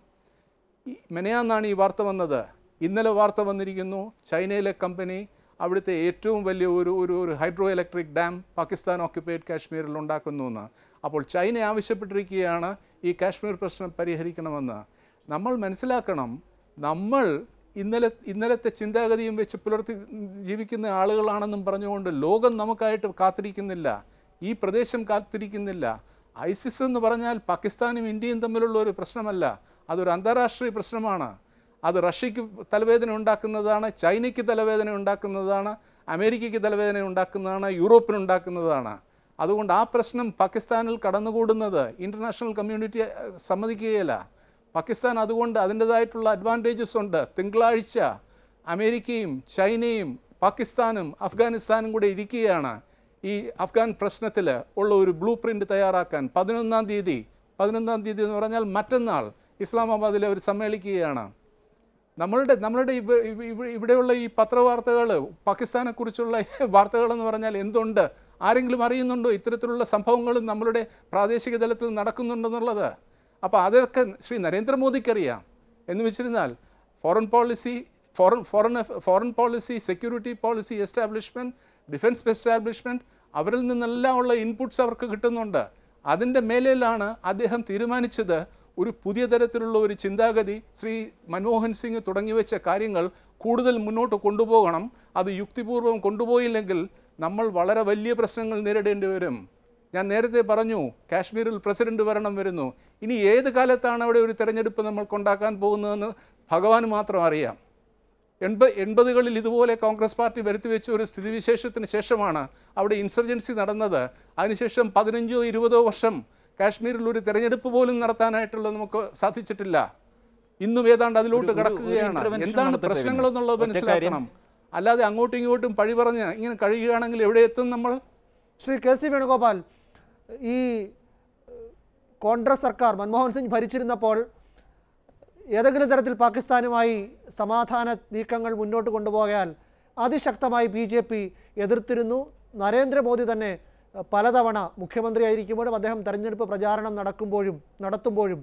മെനയാന്നാണ് ഈ വാർത്ത വന്നത്. ഇന്നലെ വാർത്ത വന്നിരിക്കുന്നു ചൈനയിലെ കമ്പനി അവിടുത്തെ ഏറ്റവും വലിയ ഒരു ഒരു ഒരു hydroelectric dam Pakistan occupied കാശ്മീരിൽ ഉണ്ടാക്കുന്നു എന്ന്. അപ്പോൾ ചൈന ആവശ്യപ്പെട്ടിരിക്കുകയാണ് ഈ കാശ്മീർ പ്രശ്നം പരിഹരിക്കണമെന്ന്. നമ്മൾ മനസ്സിലാക്കണം, നമ്മൾ ഇന്നലെ ഇന്നലത്തെ ചിന്താഗതിയും വെച്ച് പുലർത്തി ജീവിക്കുന്ന ആളുകളാണെന്നും പറഞ്ഞുകൊണ്ട് ലോകം നമുക്കായിട്ട് കാത്തിരിക്കുന്നില്ല, ഈ പ്രദേശം കാത്തിരിക്കുന്നില്ല. ഐസിസ് എന്ന് പറഞ്ഞാൽ പാകിസ്ഥാനും ഇന്ത്യയും തമ്മിലുള്ള ഒരു പ്രശ്നമല്ല, അതൊരു അന്താരാഷ്ട്രീയ പ്രശ്നമാണ്. അത് റഷ്യക്ക് തലവേദന ഉണ്ടാക്കുന്നതാണ്, ചൈനയ്ക്ക് തലവേദന ഉണ്ടാക്കുന്നതാണ്, അമേരിക്കയ്ക്ക് തലവേദന ഉണ്ടാക്കുന്നതാണ്, യൂറോപ്പിന് ഉണ്ടാക്കുന്നതാണ്. അതുകൊണ്ട് ആ പ്രശ്നം പാകിസ്ഥാനിൽ കടന്നുകൂടുന്നത് ഇൻ്റർനാഷണൽ കമ്മ്യൂണിറ്റി സമ്മതിക്കുകയില്ല. പാകിസ്ഥാൻ അതുകൊണ്ട് അതിൻ്റേതായിട്ടുള്ള അഡ്വാൻറ്റേജസ് ഉണ്ട്. തിങ്കളാഴ്ച അമേരിക്കയും ചൈനയും പാകിസ്ഥാനും അഫ്ഗാനിസ്ഥാനും കൂടെ ഇരിക്കുകയാണ് ഈ അഫ്ഗാൻ പ്രശ്നത്തിൽ ഉള്ള ഒരു ബ്ലൂ പ്രിൻ്റ് തയ്യാറാക്കാൻ. പതിനൊന്നാം തീയതി പതിനൊന്നാം തീയതി എന്ന് പറഞ്ഞാൽ മറ്റന്നാൾ ഇസ്ലാമാബാദിൽ അവർ സമ്മേളിക്കുകയാണ്. നമ്മളുടെ നമ്മളുടെ ഇവിടെയുള്ള ഈ പത്രവാർത്തകൾ, പാകിസ്ഥാനെക്കുറിച്ചുള്ള വാർത്തകളെന്ന് പറഞ്ഞാൽ എന്തുണ്ട്? ആരെങ്കിലും അറിയുന്നുണ്ടോ ഇത്തരത്തിലുള്ള സംഭവങ്ങൾ നമ്മളുടെ പ്രാദേശിക തലത്തിൽ നടക്കുന്നുണ്ടെന്നുള്ളത്? അപ്പോൾ അതൊക്കെ ശ്രീ നരേന്ദ്രമോദിക്കറിയാം. എന്ന് വെച്ചിരുന്നാൽ foreign policy foreign foreign foreign policy, security policy establishment, defence establishment, അവരിൽ നിന്നെല്ലാം ഉള്ള ഇൻപുട്സ് അവർക്ക് കിട്ടുന്നുണ്ട്. അതിൻ്റെ മേലിലാണ് അദ്ദേഹം തീരുമാനിച്ചത് ഒരു പുതിയ തരത്തിലുള്ള ഒരു ചിന്താഗതി ശ്രീ മൻമോഹൻ സിംഗ് തുടങ്ങി വെച്ച കാര്യങ്ങൾ കൂടുതൽ മുന്നോട്ട് കൊണ്ടുപോകണം. അത് യുക്തിപൂർവ്വം കൊണ്ടുപോയില്ലെങ്കിൽ നമ്മൾ വളരെ വലിയ പ്രശ്നങ്ങൾ നേരിടേണ്ടി വരും. ഞാൻ നേരത്തെ പറഞ്ഞു കാശ്മീരിൽ പ്രസിഡന്റ് ഭരണം വരുന്നു. ഇനി ഏത് കാലത്താണ് അവിടെ ഒരു തെരഞ്ഞെടുപ്പ് നമ്മൾക്കുണ്ടാക്കാൻ പോകുന്നതെന്ന് ഭഗവാന് മാത്രം അറിയാം. എൺപ എൺപതുകളിൽ ഇതുപോലെ കോൺഗ്രസ് പാർട്ടി വരുത്തിവെച്ച ഒരു സ്ഥിതിവിശേഷത്തിന് ശേഷമാണ് അവിടെ ഇൻസർജൻസി നടന്നത്. അതിനുശേഷം പതിനഞ്ചോ ഇരുപതോ വർഷം കാശ്മീരിൽ ഒരു തെരഞ്ഞെടുപ്പ് പോലും നടത്താനായിട്ടുള്ള നമുക്ക് സാധിച്ചിട്ടില്ല. ഇന്നും ഏതാണ്ട് അതിലോട്ട് കിടക്കുകയാണ്. എന്താണ് പ്രശ്നങ്ങളെന്നുള്ളത് മനസ്സിലാക്കണം. അല്ലാതെ അങ്ങോട്ടും ഇങ്ങോട്ടും പഴി പറഞ്ഞ് ഇങ്ങനെ കഴിയുകയാണെങ്കിൽ എവിടെ എത്തും നമ്മൾ? ശ്രീ കെ സി വേണുഗോപാൽ, ഈ കോൺഗ്രസ് സർക്കാർ മൻമോഹൻ സിംഗ് ഭരിച്ചിരുന്നപ്പോൾ ഏതെങ്കിലും തരത്തിൽ പാകിസ്ഥാനുമായി സമാധാന നീക്കങ്ങൾ മുന്നോട്ട് കൊണ്ടുപോയാൽ അതിശക്തമായി ബി ജെ പി എതിർത്തിരുന്നു. നരേന്ദ്രമോദി തന്നെ പലതവണ മുഖ്യമന്ത്രിയായിരിക്കുമ്പോഴും അദ്ദേഹം തെരഞ്ഞെടുപ്പ് പ്രചാരണം നടക്കുമ്പോഴും നടത്തുമ്പോഴും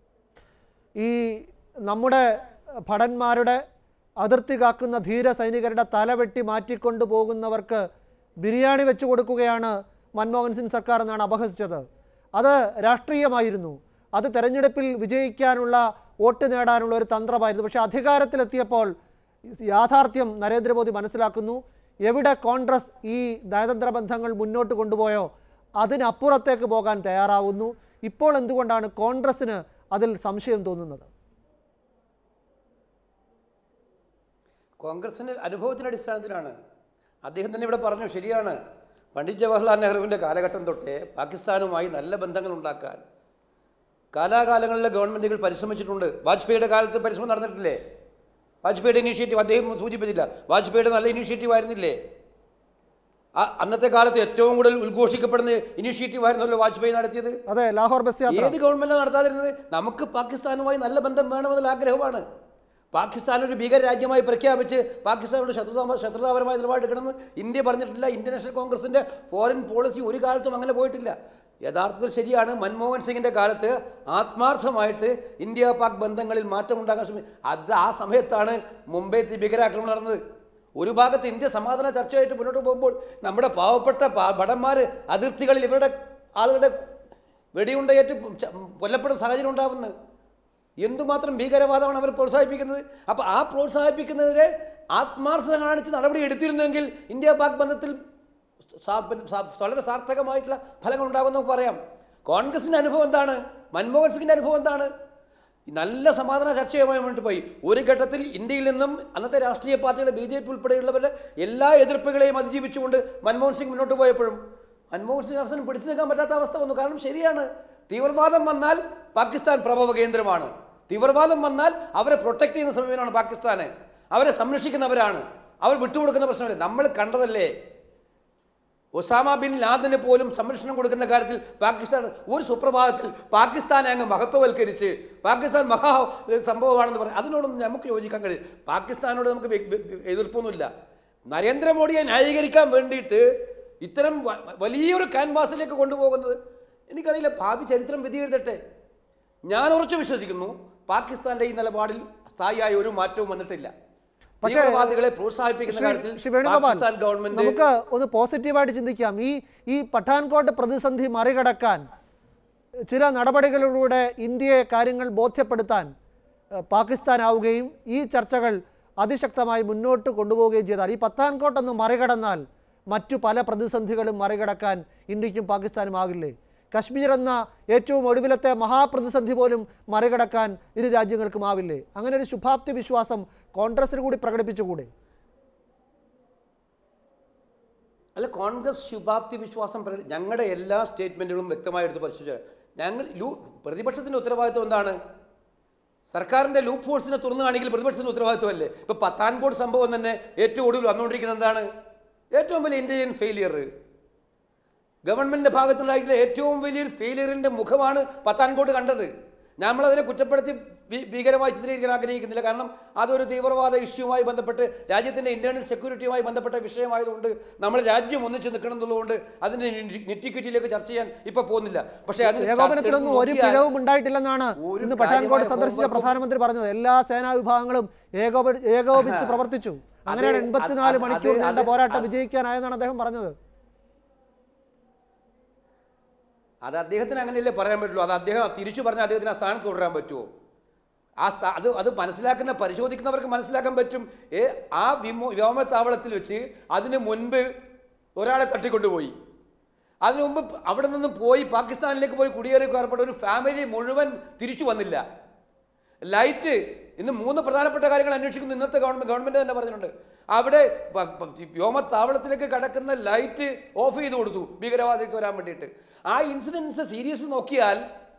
ഈ നമ്മുടെ ഭടന്മാരുടെ അതിർത്തി കാക്കുന്ന ധീര സൈനികരുടെ തലവെട്ടി മാറ്റിക്കൊണ്ടു പോകുന്നവർക്ക് ബിരിയാണി വെച്ചു കൊടുക്കുകയാണ് മൻമോഹൻ സിംഗ് സർക്കാർ എന്നാണ് അപഹസിച്ചത്. അത് രാഷ്ട്രീയമായിരുന്നു, അത് തെരഞ്ഞെടുപ്പിൽ വിജയിക്കാനുള്ള വോട്ട് നേടാനുള്ള ഒരു തന്ത്രമായിരുന്നു. പക്ഷേ അധികാരത്തിലെത്തിയപ്പോൾ യാഥാർത്ഥ്യം നരേന്ദ്രമോദി മനസ്സിലാക്കുന്നു. എവിടെ കോൺഗ്രസ് ഈ നയതന്ത്ര ബന്ധങ്ങൾ മുന്നോട്ട് കൊണ്ടുപോയോ അതിനപ്പുറത്തേക്ക് പോകാൻ തയ്യാറാവുന്നു. ഇപ്പോൾ എന്തുകൊണ്ടാണ് കോൺഗ്രസ്സിന് അതിൽ സംശയം തോന്നുന്നത്? കോൺഗ്രസിൻ്റെ അനുഭവത്തിൻ്റെ അടിസ്ഥാനത്തിലാണ്. അദ്ദേഹം തന്നെ ഇവിടെ പറഞ്ഞു, ശരിയാണ്. പണ്ഡിറ്റ് ജവഹർലാൽ നെഹ്റുവിൻ്റെ കാലഘട്ടം തൊട്ടേ പാകിസ്ഥാനുമായി നല്ല ബന്ധങ്ങൾ ഉണ്ടാക്കാൻ കാലാകാലങ്ങളിലെ ഗവൺമെൻറ്റുകൾ പരിശ്രമിച്ചിട്ടുണ്ട്. വാജ്പേയിയുടെ കാലത്ത് പരിശ്രമം നടന്നിട്ടില്ലേ? വാജ്പേയിയുടെ ഇനീഷ്യേറ്റീവ് അദ്ദേഹം സൂചിപ്പിച്ചില്ല. വാജ്പേയിയുടെ നല്ല ഇനീഷ്യേറ്റീവ് ആയിരുന്നില്ലേ? ആ അന്നത്തെ കാലത്ത് ഏറ്റവും കൂടുതൽ ഉദ്ഘോഷിക്കപ്പെടുന്ന ഇനീഷ്യേറ്റീവ് ആയിരുന്നല്ലോ വാജ്പേയി നടത്തിയത്. അതെ, ലാഹോർ ബസ് യാത്ര ഏത് ഗവൺമെൻറ്റാണ് നടത്താതിരുന്നത്? നമുക്ക് പാകിസ്ഥാനുമായി നല്ല ബന്ധം വേണമെന്നുള്ള ആഗ്രഹമാണ്. പാകിസ്ഥാൻ ഒരു ഭീകര രാജ്യമായി പ്രഖ്യാപിച്ച് പാകിസ്ഥാനോട് ശത്രുതാ ശത്രുതാപരമായ നിലപാടെടുക്കണമെന്ന് ഇന്ത്യ പറഞ്ഞിട്ടില്ല. ഇന്ത്യൻ നാഷണൽ കോൺഗ്രസിൻ്റെ ഫോറിൻ പോളിസി ഒരു കാലത്തും അങ്ങനെ പോയിട്ടില്ല. യഥാർത്ഥത്തിൽ ശരിയാണ്, മൻമോഹൻ സിംഗിൻ്റെ കാലത്ത് ആത്മാർത്ഥമായിട്ട് ഇന്ത്യ പാക് ബന്ധങ്ങളിൽ മാറ്റമുണ്ടാക്കാൻ ശ്രമിച്ചു. അത് ആ സമയത്താണ് മുംബൈ ഭീകരാക്രമണം നടന്നത്. ഒരു ഭാഗത്ത് ഇന്ത്യ സമാധാന ചർച്ചയായിട്ട് മുന്നോട്ട് പോകുമ്പോൾ നമ്മുടെ പാവപ്പെട്ട ഭടന്മാർ അതിർത്തികളിൽ ഇവരുടെ ആളുകളുടെ വെടിയുണ്ടയേറ്റ് കൊല്ലപ്പെടുന്ന സാഹചര്യം ഉണ്ടാകുന്നത്. എന്തുമാത്രം ഭീകരവാദമാണ് അവർ പ്രോത്സാഹിപ്പിക്കുന്നത്. അപ്പോൾ ആ പ്രോത്സാഹിപ്പിക്കുന്നതിനെ ആത്മാർത്ഥത കാണിച്ച് നടപടി എടുത്തിരുന്നെങ്കിൽ ഇന്ത്യ പാക് ബന്ധത്തിൽ വളരെ സാർത്ഥകമായിട്ടുള്ള ഫലങ്ങൾ ഉണ്ടാകുമെന്ന് പറയാം. കോൺഗ്രസിൻ്റെ അനുഭവം എന്താണ്? മൻമോഹൻ സിംഗിൻ്റെ അനുഭവം എന്താണ്? നല്ല സമാധാന ചർച്ചയുമായി മുന്നോട്ട് പോയി. ഒരു ഘട്ടത്തിൽ ഇന്ത്യയിൽ നിന്നും അന്നത്തെ രാഷ്ട്രീയ പാർട്ടികളുടെ ബി ജെ പി ഉൾപ്പെടെയുള്ളവരുടെ എല്ലാ എതിർപ്പുകളെയും അതിജീവിച്ചുകൊണ്ട് മൻമോഹൻ സിംഗ് മുന്നോട്ട് പോയപ്പോഴും മൻമോഹൻ സിംഗ് അവസാനം പിടിച്ചു നിൽക്കാൻ പറ്റാത്ത അവസ്ഥ വന്നു. കാരണം ശരിയാണ്, തീവ്രവാദം വന്നാൽ പാകിസ്ഥാൻ പ്രഭവ കേന്ദ്രമാണ്. തീവ്രവാദം വന്നാൽ അവരെ പ്രൊട്ടക്ട് ചെയ്യുന്ന സമീപനമാണ് പാകിസ്ഥാന്. അവരെ സംരക്ഷിക്കുന്നവരാണ്. അവർ വിട്ടുകൊടുക്കുന്ന പ്രശ്നമില്ല. നമ്മൾ കണ്ടതല്ലേ, ഒസാമ ബിൻ ലാദന് പോലും സംരക്ഷണം കൊടുക്കുന്ന കാര്യത്തിൽ പാകിസ്ഥാൻ ഒരു സുപ്രഭാതത്തിൽ പാകിസ്ഥാനെ അങ്ങ് മഹത്വവൽക്കരിച്ച് പാകിസ്ഥാൻ മഹാ സംഭവമാണെന്ന് പറയും. അതിനോടൊന്നും നമുക്ക് യോജിക്കാൻ കഴിയും. പാകിസ്ഥാനോട് നമുക്ക് എതിർപ്പൊന്നുമില്ല. നരേന്ദ്രമോദിയെ ന്യായീകരിക്കാൻ വേണ്ടിയിട്ട് ഇത്തരം വലിയൊരു ക്യാൻവാസിലേക്ക് കൊണ്ടുപോകുന്നത് എനിക്കറിയില്ല. ഭാവി ചരിത്രം വിധി എഴുതട്ടെ. ഞാൻ ഉറച്ചു വിശ്വസിക്കുന്നു പാകിസ്ഥാന്റെ ഈ നിലപാടിൽ സ്ഥായിയായ ഒരു മാറ്റവും വന്നിട്ടില്ല. തീവ്രവാദികളെ പ്രോത്സാഹിപ്പിക്കുന്ന കാര്യത്തിൽ പാകിസ്ഥാൻ ഗവൺമെന്റ് നമുക്ക് ഒന്ന് പോസിറ്റീവായിട്ട് ചിന്തിക്കാം. ഈ ഈ പഠാൻകോട്ട് പ്രതിസന്ധി മറികടക്കാൻ ചില നടപടികളിലൂടെ ഇന്ത്യയെ കാര്യങ്ങൾ ബോധ്യപ്പെടുത്താൻ പാകിസ്ഥാനാവുകയും ഈ ചർച്ചകൾ അതിശക്തമായി മുന്നോട്ട് കൊണ്ടുപോവുകയും ചെയ്താൽ, ഈ പഠാൻകോട്ടൊന്ന് മറികടന്നാൽ മറ്റു പല പ്രതിസന്ധികളും മറികടക്കാൻ ഇന്ത്യക്കും പാകിസ്ഥാനും ആകില്ലേ? കശ്മീർ എന്ന ഏറ്റവും ഒടുവിലത്തെ മഹാപ്രതിസന്ധി പോലും മറികടക്കാൻ ഇരു രാജ്യങ്ങൾക്കും ആവില്ലേ? അങ്ങനെ ഒരു ശുഭാപ്തി വിശ്വാസം കോൺഗ്രസിന് കൂടി പ്രകടിപ്പിച്ചുകൂടെ? അല്ല, കോൺഗ്രസ് ശുഭാപ്തി വിശ്വാസം ഞങ്ങളുടെ എല്ലാ സ്റ്റേറ്റ്മെന്റുകളും വ്യക്തമായി എടുത്ത് പരിശോധിച്ചു. ഞങ്ങൾ പ്രതിപക്ഷത്തിന്റെ ഉത്തരവാദിത്വം എന്താണ്? സർക്കാരിന്റെ ലൂപ്പ് ഹോൾസിനെ തുറന്നു കാണിക്കൽ പ്രതിപക്ഷത്തിന്റെ ഉത്തരവാദിത്വമല്ലേ? ഇപ്പൊ പത്താൻകോട്ട് സംഭവം തന്നെ ഏറ്റവും ഒടുവിൽ വന്നുകൊണ്ടിരിക്കുന്നത് എന്താണ്? ഏറ്റവും വലിയ ഇന്ത്യൻ ഫെയിലിയർ, ഗവൺമെന്റിന്റെ ഭാഗത്തുണ്ടായിട്ടുള്ള ഏറ്റവും വലിയൊരു ഫെയിലിയറിന്റെ മുഖമാണ് പത്താൻകോട്ട് കണ്ടത്. നമ്മളതിനെ കുറ്റപ്പെടുത്തി ഭീകരമായി ചിത്രീകരിക്കാൻ ആഗ്രഹിക്കുന്നില്ല. കാരണം അതൊരു തീവ്രവാദ ഇഷ്യൂവുമായി ബന്ധപ്പെട്ട് രാജ്യത്തിന്റെ ഇന്റേണൽ സെക്യൂരിറ്റിയുമായി ബന്ധപ്പെട്ട വിഷയമായതുകൊണ്ട് നമ്മൾ രാജ്യം ഒന്നിച്ച് നിൽക്കണം എന്നുള്ളതുകൊണ്ട് അതിന്റെ നിറ്റിക്വിറ്റിയിലേക്ക് ചർച്ച ചെയ്യാൻ ഇപ്പൊ പോകുന്നില്ല. പക്ഷേ ഏകോപനത്തിലൊന്നും ഒരു പിഴവും ഉണ്ടായിട്ടില്ലെന്നാണ് ഇന്ന് പഠാൻകോട്ട് സന്ദർശിച്ച പ്രധാനമന്ത്രി പറഞ്ഞത്. എല്ലാ സേനാ വിഭാഗങ്ങളും ഏകോപ ഏകോപിച്ച് പ്രവർത്തിച്ചു. അങ്ങനെയാണ് എൺപത്തിനാല് മണിക്കൂർ നീണ്ട പോരാട്ടം വിജയിക്കാനായെന്നാണ് അദ്ദേഹം പറഞ്ഞത്. അത് അദ്ദേഹത്തിന് അങ്ങനെയല്ലേ പറയാൻ പറ്റുള്ളൂ. അത് അദ്ദേഹം തിരിച്ചു പറഞ്ഞാൽ അദ്ദേഹത്തിന് ആ സ്ഥാനത്ത് തുടരാൻ പറ്റുമോ? ആ അത് അത് മനസ്സിലാക്കുന്ന പരിശോധിക്കുന്നവർക്ക് മനസ്സിലാക്കാൻ പറ്റും. ഏ ആ വിമോ വ്യോമത്താവളത്തിൽ വെച്ച് അതിന് മുൻപ് ഒരാളെ തട്ടിക്കൊണ്ടുപോയി. അതിനു മുമ്പ് അവിടെ നിന്ന് പോയി പാകിസ്ഥാനിലേക്ക് പോയി കുടിയേറി കയറപ്പെട്ട ഒരു ഫാമിലി മുഴുവൻ തിരിച്ചു വന്നില്ല. ലൈറ്റ് ഇന്ന് മൂന്ന് പ്രധാനപ്പെട്ട കാര്യങ്ങൾ അന്വേഷിക്കുന്നു ഇന്നത്തെ ഗവൺമെന്റ് ഗവൺമെന്റ് തന്നെ പറഞ്ഞിട്ടുണ്ട്. അവിടെ വ്യോമത്താവളത്തിലേക്ക് കടക്കുന്ന ലൈറ്റ് ഓഫ് ചെയ്ത് കൊടുത്തു ഭീകരവാദികൾക്ക് വരാൻ വേണ്ടിയിട്ട്. ആ ഇൻസിഡൻസ് സീരിയസ് നോക്കിയാൽ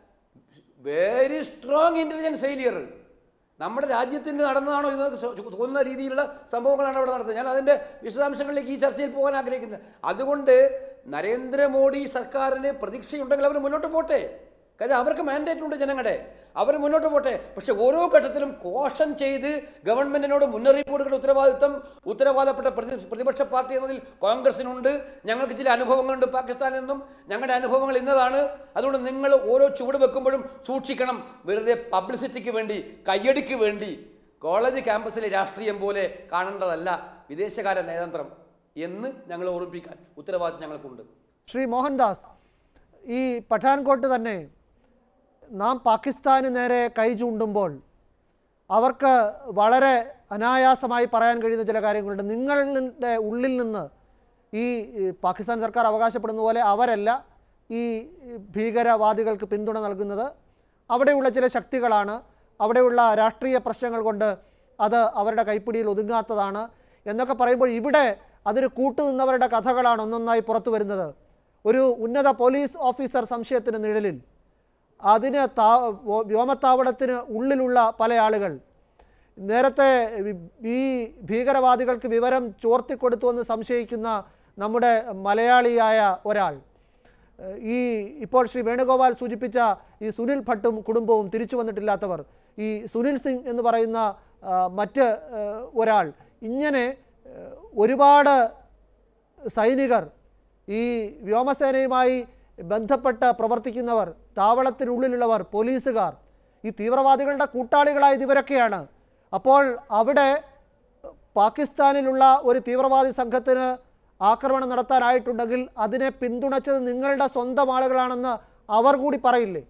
വെരി സ്ട്രോങ് ഇന്റലിജൻസ് ഫെയിലിയർ നമ്മുടെ രാജ്യത്തിന് നടന്നതാണോ എന്ന് തോന്നുന്ന രീതിയിലുള്ള സംഭവങ്ങളാണ് അവിടെ നടത്തുന്നത്. ഞാൻ അതിൻ്റെ വിശദാംശങ്ങളിലേക്ക് ഈ ചർച്ചയിൽ പോകാൻ ആഗ്രഹിക്കുന്നത്. അതുകൊണ്ട് നരേന്ദ്രമോദി സർക്കാരിന് പ്രതീക്ഷയുണ്ടെങ്കിൽ അവർ മുന്നോട്ട് പോട്ടെ. കാര്യം അവർക്ക് മാൻഡേറ്റ് ഉണ്ട് ജനങ്ങളുടെ, അവർ മുന്നോട്ട് പോട്ടെ. പക്ഷെ ഓരോ ഘട്ടത്തിലും കോഷൻ ചെയ്ത് ഗവൺമെന്റിനോട് മുന്നറിയിപ്പ് കൊടുക്കുന്ന ഉത്തരവാദിത്വം ഉത്തരവാദപ്പെട്ട പ്രതി പ്രതിപക്ഷ പാർട്ടി എന്നതിൽ കോൺഗ്രസിനുണ്ട്. ഞങ്ങൾക്ക് ചില അനുഭവങ്ങളുണ്ട് പാകിസ്ഥാനിൽ നിന്നും, ഞങ്ങളുടെ അനുഭവങ്ങൾ ഇന്നതാണ്. അതുകൊണ്ട് നിങ്ങൾ ഓരോ ചുവട് വെക്കുമ്പോഴും സൂക്ഷിക്കണം. വെറുതെ പബ്ലിസിറ്റിക്ക് വേണ്ടി, കയ്യടിക്ക് വേണ്ടി കോളേജ് ക്യാമ്പസിലെ രാഷ്ട്രീയം പോലെ കാണേണ്ടതല്ല വിദേശകാര്യ നയതന്ത്രം എന്ന് ഞങ്ങൾ ഓർമ്മിപ്പിക്കാൻ ഉത്തരവാദിത്വം ഞങ്ങൾക്കുണ്ട്. ശ്രീ മോഹൻദാസ്, ഈ പഠാൻകോട്ട് തന്നെ നാം പാകിസ്ഥാന് നേരെ കൈ ചൂണ്ടുമ്പോൾ അവർക്ക് വളരെ അനായാസമായി പറയാൻ കഴിയുന്ന ചില കാര്യങ്ങളുണ്ട്. നിങ്ങളുടെ ഉള്ളിൽ നിന്ന് ഈ പാകിസ്ഥാൻ സർക്കാർ അവകാശപ്പെടുന്ന പോലെ അവരല്ല ഈ ഭീകരവാദികൾക്ക് പിന്തുണ നൽകുന്നത്, അവിടെയുള്ള ചില ശക്തികളാണ്, അവിടെയുള്ള രാഷ്ട്രീയ പ്രശ്നങ്ങൾ കൊണ്ട് അത് അവരുടെ കൈപ്പിടിയിൽ ഒതുങ്ങാത്തതാണ് എന്നൊക്കെ പറയുമ്പോൾ ഇവിടെ അതിന് കൂട്ടുനിന്നവരുടെ കഥകളാണ് ഒന്നൊന്നായി പുറത്തു വരുന്നത്. ഒരു ഉന്നത പോലീസ് ഓഫീസർ സംശയത്തിന് നിഴലിൽ, അതിന് താ വ്യോമത്താവളത്തിന് ഉള്ളിലുള്ള പല ആളുകൾ, നേരത്തെ ഈ ഭീകരവാദികൾക്ക് വിവരം ചോർത്തിക്കൊടുത്തുവെന്ന് സംശയിക്കുന്ന നമ്മുടെ മലയാളിയായ ഒരാൾ, ഈ ഇപ്പോൾ ശ്രീ വേണുഗോപാൽ സൂചിപ്പിച്ച ഈ സുനിൽ ഭട്ടും കുടുംബവും തിരിച്ചു വന്നിട്ടില്ലാത്തവർ, ഈ സുനിൽ സിംഗ് എന്ന് പറയുന്ന ആ, മറ്റ് ആ, ഒരാൾ ഇങ്ങനെ ആ, ഒരുപാട് സൈനികർ ഈ വ്യോമസേനയുമായി ബന്ധപ്പെട്ട് പ്രവർത്തിക്കുന്നവർ, താവളത്തിനുള്ളിലുള്ളവർ, പോലീസുകാർ, ഈ തീവ്രവാദികളുടെ കൂട്ടാളികളായത് ഇവരൊക്കെയാണ്. അപ്പോൾ അവിടെ പാകിസ്ഥാനിലുള്ള ഒരു തീവ്രവാദി സംഘത്തിന് ആക്രമണം നടത്താനായിട്ടുണ്ടെങ്കിൽ അതിനെ പിന്തുണച്ചത് നിങ്ങളുടെ സ്വന്തം ആളുകളാണെന്ന് അവർ കൂടി പറയില്ലേ?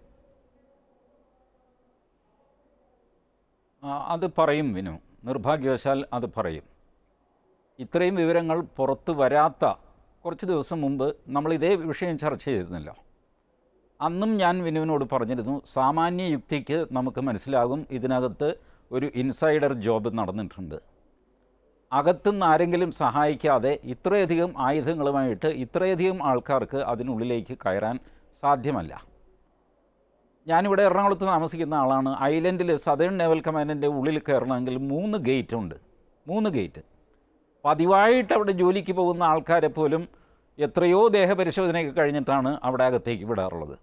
അത് പറയും വിനു, നിർഭാഗ്യവശാൽ അത് പറയും. ഇത്രയും വിവരങ്ങൾ പുറത്തു വരാത്ത കുറച്ച് ദിവസം മുമ്പ് നമ്മൾ ഇതേ വിഷയം ചർച്ച ചെയ്തിരുന്നല്ലോ. അന്നും ഞാൻ വിനുവിനോട് പറഞ്ഞിരുന്നു, സാമാന്യ യുക്തിക്ക് നമുക്ക് മനസ്സിലാകും ഇതിനകത്ത് ഒരു ഇൻസൈഡർ ജോബ് നടന്നിട്ടുണ്ട്. അകത്തുനിന്ന് ആരെങ്കിലും സഹായിക്കാതെ ഇത്രയധികം ആയുധങ്ങളുമായിട്ട് ഇത്രയധികം ആൾക്കാർക്ക് അതിനുള്ളിലേക്ക് കയറാൻ സാധ്യമല്ല. ഞാനിവിടെ എറണാകുളത്ത് താമസിക്കുന്ന ആളാണ്. ഐലൻഡിൽ സദേൺ നേവൽ കമാൻഡിൻ്റെ ഉള്ളിൽ കയറണമെങ്കിൽ മൂന്ന് ഗേറ്റ് ഉണ്ട്. മൂന്ന് ഗേറ്റ്. പതിവായിട്ട് അവിടെ ജോലിക്ക് പോകുന്ന ആൾക്കാരെ പോലും എത്രയോ ദേഹപരിശോധനയൊക്കെ കഴിഞ്ഞിട്ടാണ് അവിടെ അകത്തേക്ക് വിടാറുള്ളത്.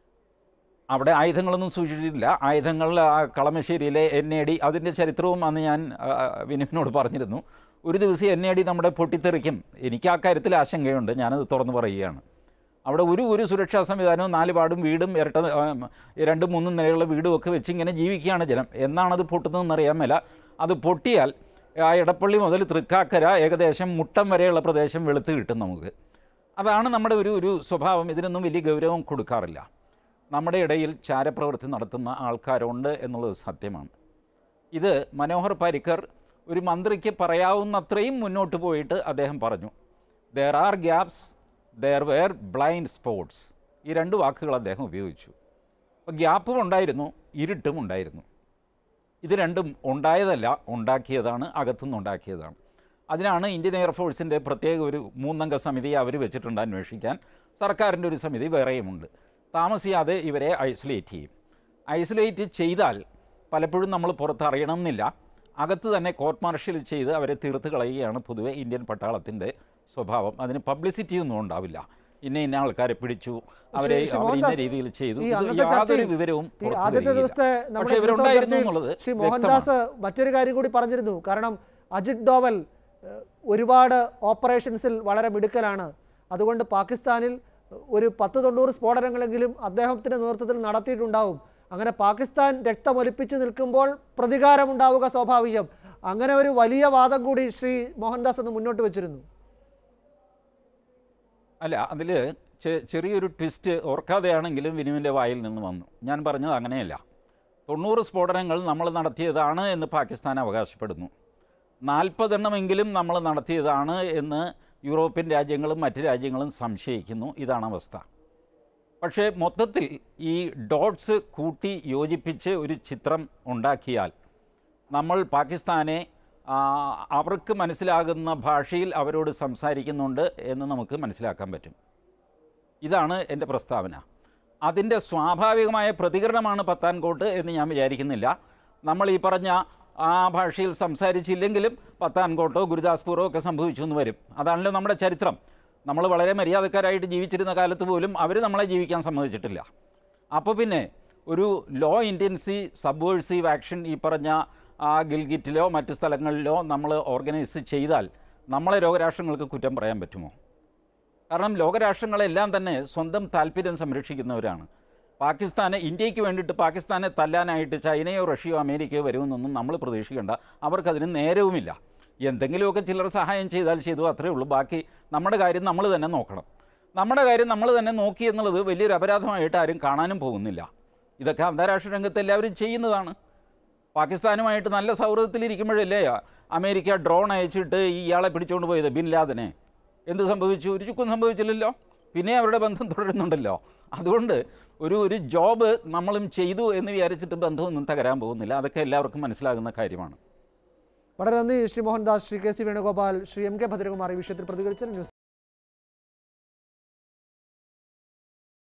അവിടെ ആയുധങ്ങളൊന്നും സൂക്ഷിച്ചിട്ടില്ല. ആയുധങ്ങൾ കളമശ്ശേരിയിലെ എൻ എ ഡി, അതിൻ്റെ ചരിത്രവും അന്ന് ഞാൻ വിനുവിനോട് പറഞ്ഞിരുന്നു. ഒരു ദിവസം എൻ എ ഡി നമ്മുടെ പൊട്ടിത്തെറിക്കും. എനിക്ക് ആ കാര്യത്തിൽ ആശങ്കയുണ്ട്, ഞാനത് തുറന്നു പറയുകയാണ്. അവിടെ ഒരു ഒരു സുരക്ഷാ സംവിധാനവും നാല് പാടും വീടും ഇരട്ട രണ്ടും മൂന്നും നിലയുള്ള വീടും ഒക്കെ വെച്ച് ഇങ്ങനെ ജീവിക്കുകയാണ് ജനം. എന്നാണത് പൊട്ടുന്നതെന്ന് അറിയാൻ മേല. അത് പൊട്ടിയാൽ ആ ഇടപ്പള്ളി മുതൽ തൃക്കാക്കര ഏകദേശം മുട്ടം വരെയുള്ള പ്രദേശം വെളുത്ത് കിട്ടും നമുക്ക്. അതാണ് നമ്മുടെ ഒരു ഒരു സ്വഭാവം. ഇതിനൊന്നും വലിയ ഗൗരവം കൊടുക്കാറില്ല. നമ്മുടെ ഇടയിൽ ചാരപ്രവൃത്തി നടത്തുന്ന ആൾക്കാരുണ്ട് എന്നുള്ളത് സത്യമാണ്. ഇത് മനോഹർ പാരിക്കർ ഒരു മന്ത്രിക്ക് പറയാവുന്നത്രയും മുന്നോട്ട് പോയിട്ട് അദ്ദേഹം പറഞ്ഞു, there are gaps, there were blind spots. ഈ രണ്ട് വാക്കുകൾ അദ്ദേഹം ഉപയോഗിച്ചു. അപ്പോൾ ഗ്യാപ്പും ഉണ്ടായിരുന്നു, ഇരുട്ടും ഉണ്ടായിരുന്നു. ഇത് രണ്ടും ഉണ്ടായതല്ല, ഉണ്ടാക്കിയതാണ്, അകത്തുനിന്ന് ഉണ്ടാക്കിയതാണ്. അതിനാണ് ഇന്ത്യൻ എയർഫോഴ്സിൻ്റെ പ്രത്യേക ഒരു മൂന്നംഗ സമിതി അവർ വെച്ചിട്ടുണ്ട് അന്വേഷിക്കാൻ. സർക്കാരിൻ്റെ ഒരു സമിതി വേറെയുമുണ്ട്. താമസിയാതെ ഇവരെ ഐസൊലേറ്റ് ചെയ്യും. ഐസൊലേറ്റ് ചെയ്താൽ പലപ്പോഴും നമ്മൾ പുറത്തറിയണം എന്നില്ല. അകത്ത് തന്നെ കോർട്ട് മാർഷ്യൽ ചെയ്ത് അവരെ തീർത്ത് കളയുകയാണ് പൊതുവെ ഇന്ത്യൻ പട്ടാളത്തിൻ്റെ സ്വഭാവം. അതിന് പബ്ലിസിറ്റി ഒന്നും ഉണ്ടാവില്ല. ഇന്ന ഇന്ന ആൾക്കാരെ പിടിച്ചു, അവരെ ഇന്ന രീതിയിൽ ചെയ്തു, യാതൊരു വിവരവും. പക്ഷേ ഇവരുണ്ടായിരുന്നു എന്നുള്ളത് ശ്രീ മോഹൻദാസ് മറ്റൊരു കാര്യം കൂടി പറഞ്ഞിരുന്നു. കാരണം അജിത് ഡോവൽ ഒരുപാട് ഓപ്പറേഷൻസിൽ വളരെ മിടുക്കലാണ്. അതുകൊണ്ട് പാകിസ്ഥാനിൽ ഒരു പത്ത് തൊണ്ണൂറ് സ്ഫോടനങ്ങളെങ്കിലും അദ്ദേഹത്തിൻ്റെ നേതൃത്വത്തിൽ നടത്തിയിട്ടുണ്ടാവും. അങ്ങനെ പാകിസ്ഥാൻ രക്തമൊലിപ്പിച്ച് നിൽക്കുമ്പോൾ പ്രതികാരമുണ്ടാവുക സ്വാഭാവികം. അങ്ങനെ ഒരു വലിയ വാദം കൂടി ശ്രീ മോഹൻദാസ് എന്ന് മുന്നോട്ട് വെച്ചിരുന്നു. അല്ല, അതിൽ ചെറിയൊരു ട്വിസ്റ്റ് ഓർക്കാതെയാണെങ്കിലും വിനുവിൻ്റെ വായിൽ നിന്ന് വന്നു. ഞാൻ പറഞ്ഞത് അങ്ങനെയല്ല. തൊണ്ണൂറ് സ്ഫോടനങ്ങൾ നമ്മൾ നടത്തിയതാണ് എന്ന് പാകിസ്ഥാൻ അവകാശപ്പെടുന്നു. നാൽപ്പതെണ്ണമെങ്കിലും നമ്മൾ നടത്തിയതാണ് എന്ന് യൂറോപ്യൻ രാജ്യങ്ങളും മറ്റ് രാജ്യങ്ങളും സംശയിക്കുന്നു. ഇതാണ് അവസ്ഥ. പക്ഷേ മൊത്തത്തിൽ ഈ ഡോട്ട്സ് കൂട്ടി യോജിപ്പിച്ച് ഒരു ചിത്രം ഉണ്ടാക്കിയാൽ നമ്മൾ പാകിസ്ഥാനെ അവർക്ക് മനസ്സിലാകുന്ന ഭാഷയിൽ അവരോട് സംസാരിക്കുന്നുണ്ട് എന്ന് നമുക്ക് മനസ്സിലാക്കാൻ പറ്റും. ഇതാണ് എൻ്റെ പ്രസ്താവന. അതിൻ്റെ സ്വാഭാവികമായ പ്രതികരണമാണ് പത്താൻകോട്ട് എന്ന് ഞാൻ വിചാരിക്കുന്നില്ല. നമ്മൾ ഈ പറഞ്ഞ ആ ഭാഷയിൽ സംസാരിച്ചില്ലെങ്കിലും പത്താൻകോട്ടോ ഗുരുദാസ്പൂരോ ഒക്കെ സംഭവിച്ചു എന്ന് വരും. അതാണല്ലോ നമ്മുടെ ചരിത്രം. നമ്മൾ വളരെ മര്യാദക്കാരായിട്ട് ജീവിച്ചിരുന്ന കാലത്ത് പോലും അവർ നമ്മളെ ജീവിക്കാൻ സമ്മതിച്ചിട്ടില്ല. അപ്പോൾ പിന്നെ ഒരു ലോ ഇൻറ്റൻസി സബ്വേഴ്സീവ് ആക്ഷൻ ഈ പറഞ്ഞ ആ ഗിൽഗിറ്റിലോ മറ്റ് സ്ഥലങ്ങളിലോ നമ്മൾ ഓർഗനൈസ് ചെയ്താൽ നമ്മളെ ലോകരാഷ്ട്രങ്ങൾക്ക് കുറ്റം പറയാൻ പറ്റുമോ? കാരണം ലോകരാഷ്ട്രങ്ങളെല്ലാം തന്നെ സ്വന്തം താല്പര്യം സംരക്ഷിക്കുന്നവരാണ്. പാകിസ്ഥാനെ ഇന്ത്യക്ക് വേണ്ടിയിട്ട് പാകിസ്ഥാനെ തല്ലാനായിട്ട് ചൈനയോ റഷ്യയോ അമേരിക്കയോ വരുമെന്നൊന്നും നമ്മൾ പ്രതീക്ഷിക്കേണ്ട. അവർക്കതിന് നേരവുമില്ല. എന്തെങ്കിലുമൊക്കെ ചിലർ സഹായം ചെയ്താൽ ചെയ്തു, അത്രയേ ഉള്ളൂ. ബാക്കി നമ്മുടെ കാര്യം നമ്മൾ തന്നെ നോക്കണം. നമ്മുടെ കാര്യം നമ്മൾ തന്നെ നോക്കി എന്നുള്ളത് വലിയൊരു അപരാധമായിട്ട് ആരും കാണാനും പോകുന്നില്ല. ഇതൊക്കെ അന്താരാഷ്ട്ര രംഗത്ത് എല്ലാവരും ചെയ്യുന്നതാണ്. പാകിസ്ഥാനുമായിട്ട് നല്ല സൗഹൃദത്തിലിരിക്കുമ്പോഴല്ലേ അമേരിക്ക ഡ്രോൺ അയച്ചിട്ട് ഇയാളെ പിടിച്ചുകൊണ്ട് പോയത്, ബിൻ ലാദനെ. എന്ത് സംഭവിച്ചു? ഒരു ചുക്കും സംഭവിച്ചില്ലല്ലോ. പിന്നെ അവരുടെ ബന്ധം തുടരുന്നുണ്ടല്ലോ. അതുകൊണ്ട് ഒരു ഒരു ജോബ് നമ്മളും ചെയ്തു എന്ന് വിചാരിച്ചിട്ട് ബന്ധമൊന്നും തകരാൻ പോകുന്നില്ല. അതൊക്കെ എല്ലാവർക്കും മനസ്സിലാകുന്ന കാര്യമാണ്. വളരെ നന്ദി Shri Mohandas, Shri K C Venugopal, Shri M K Bhadrakumar ഈ വിഷയത്തിൽ പ്രതികരിച്ചു.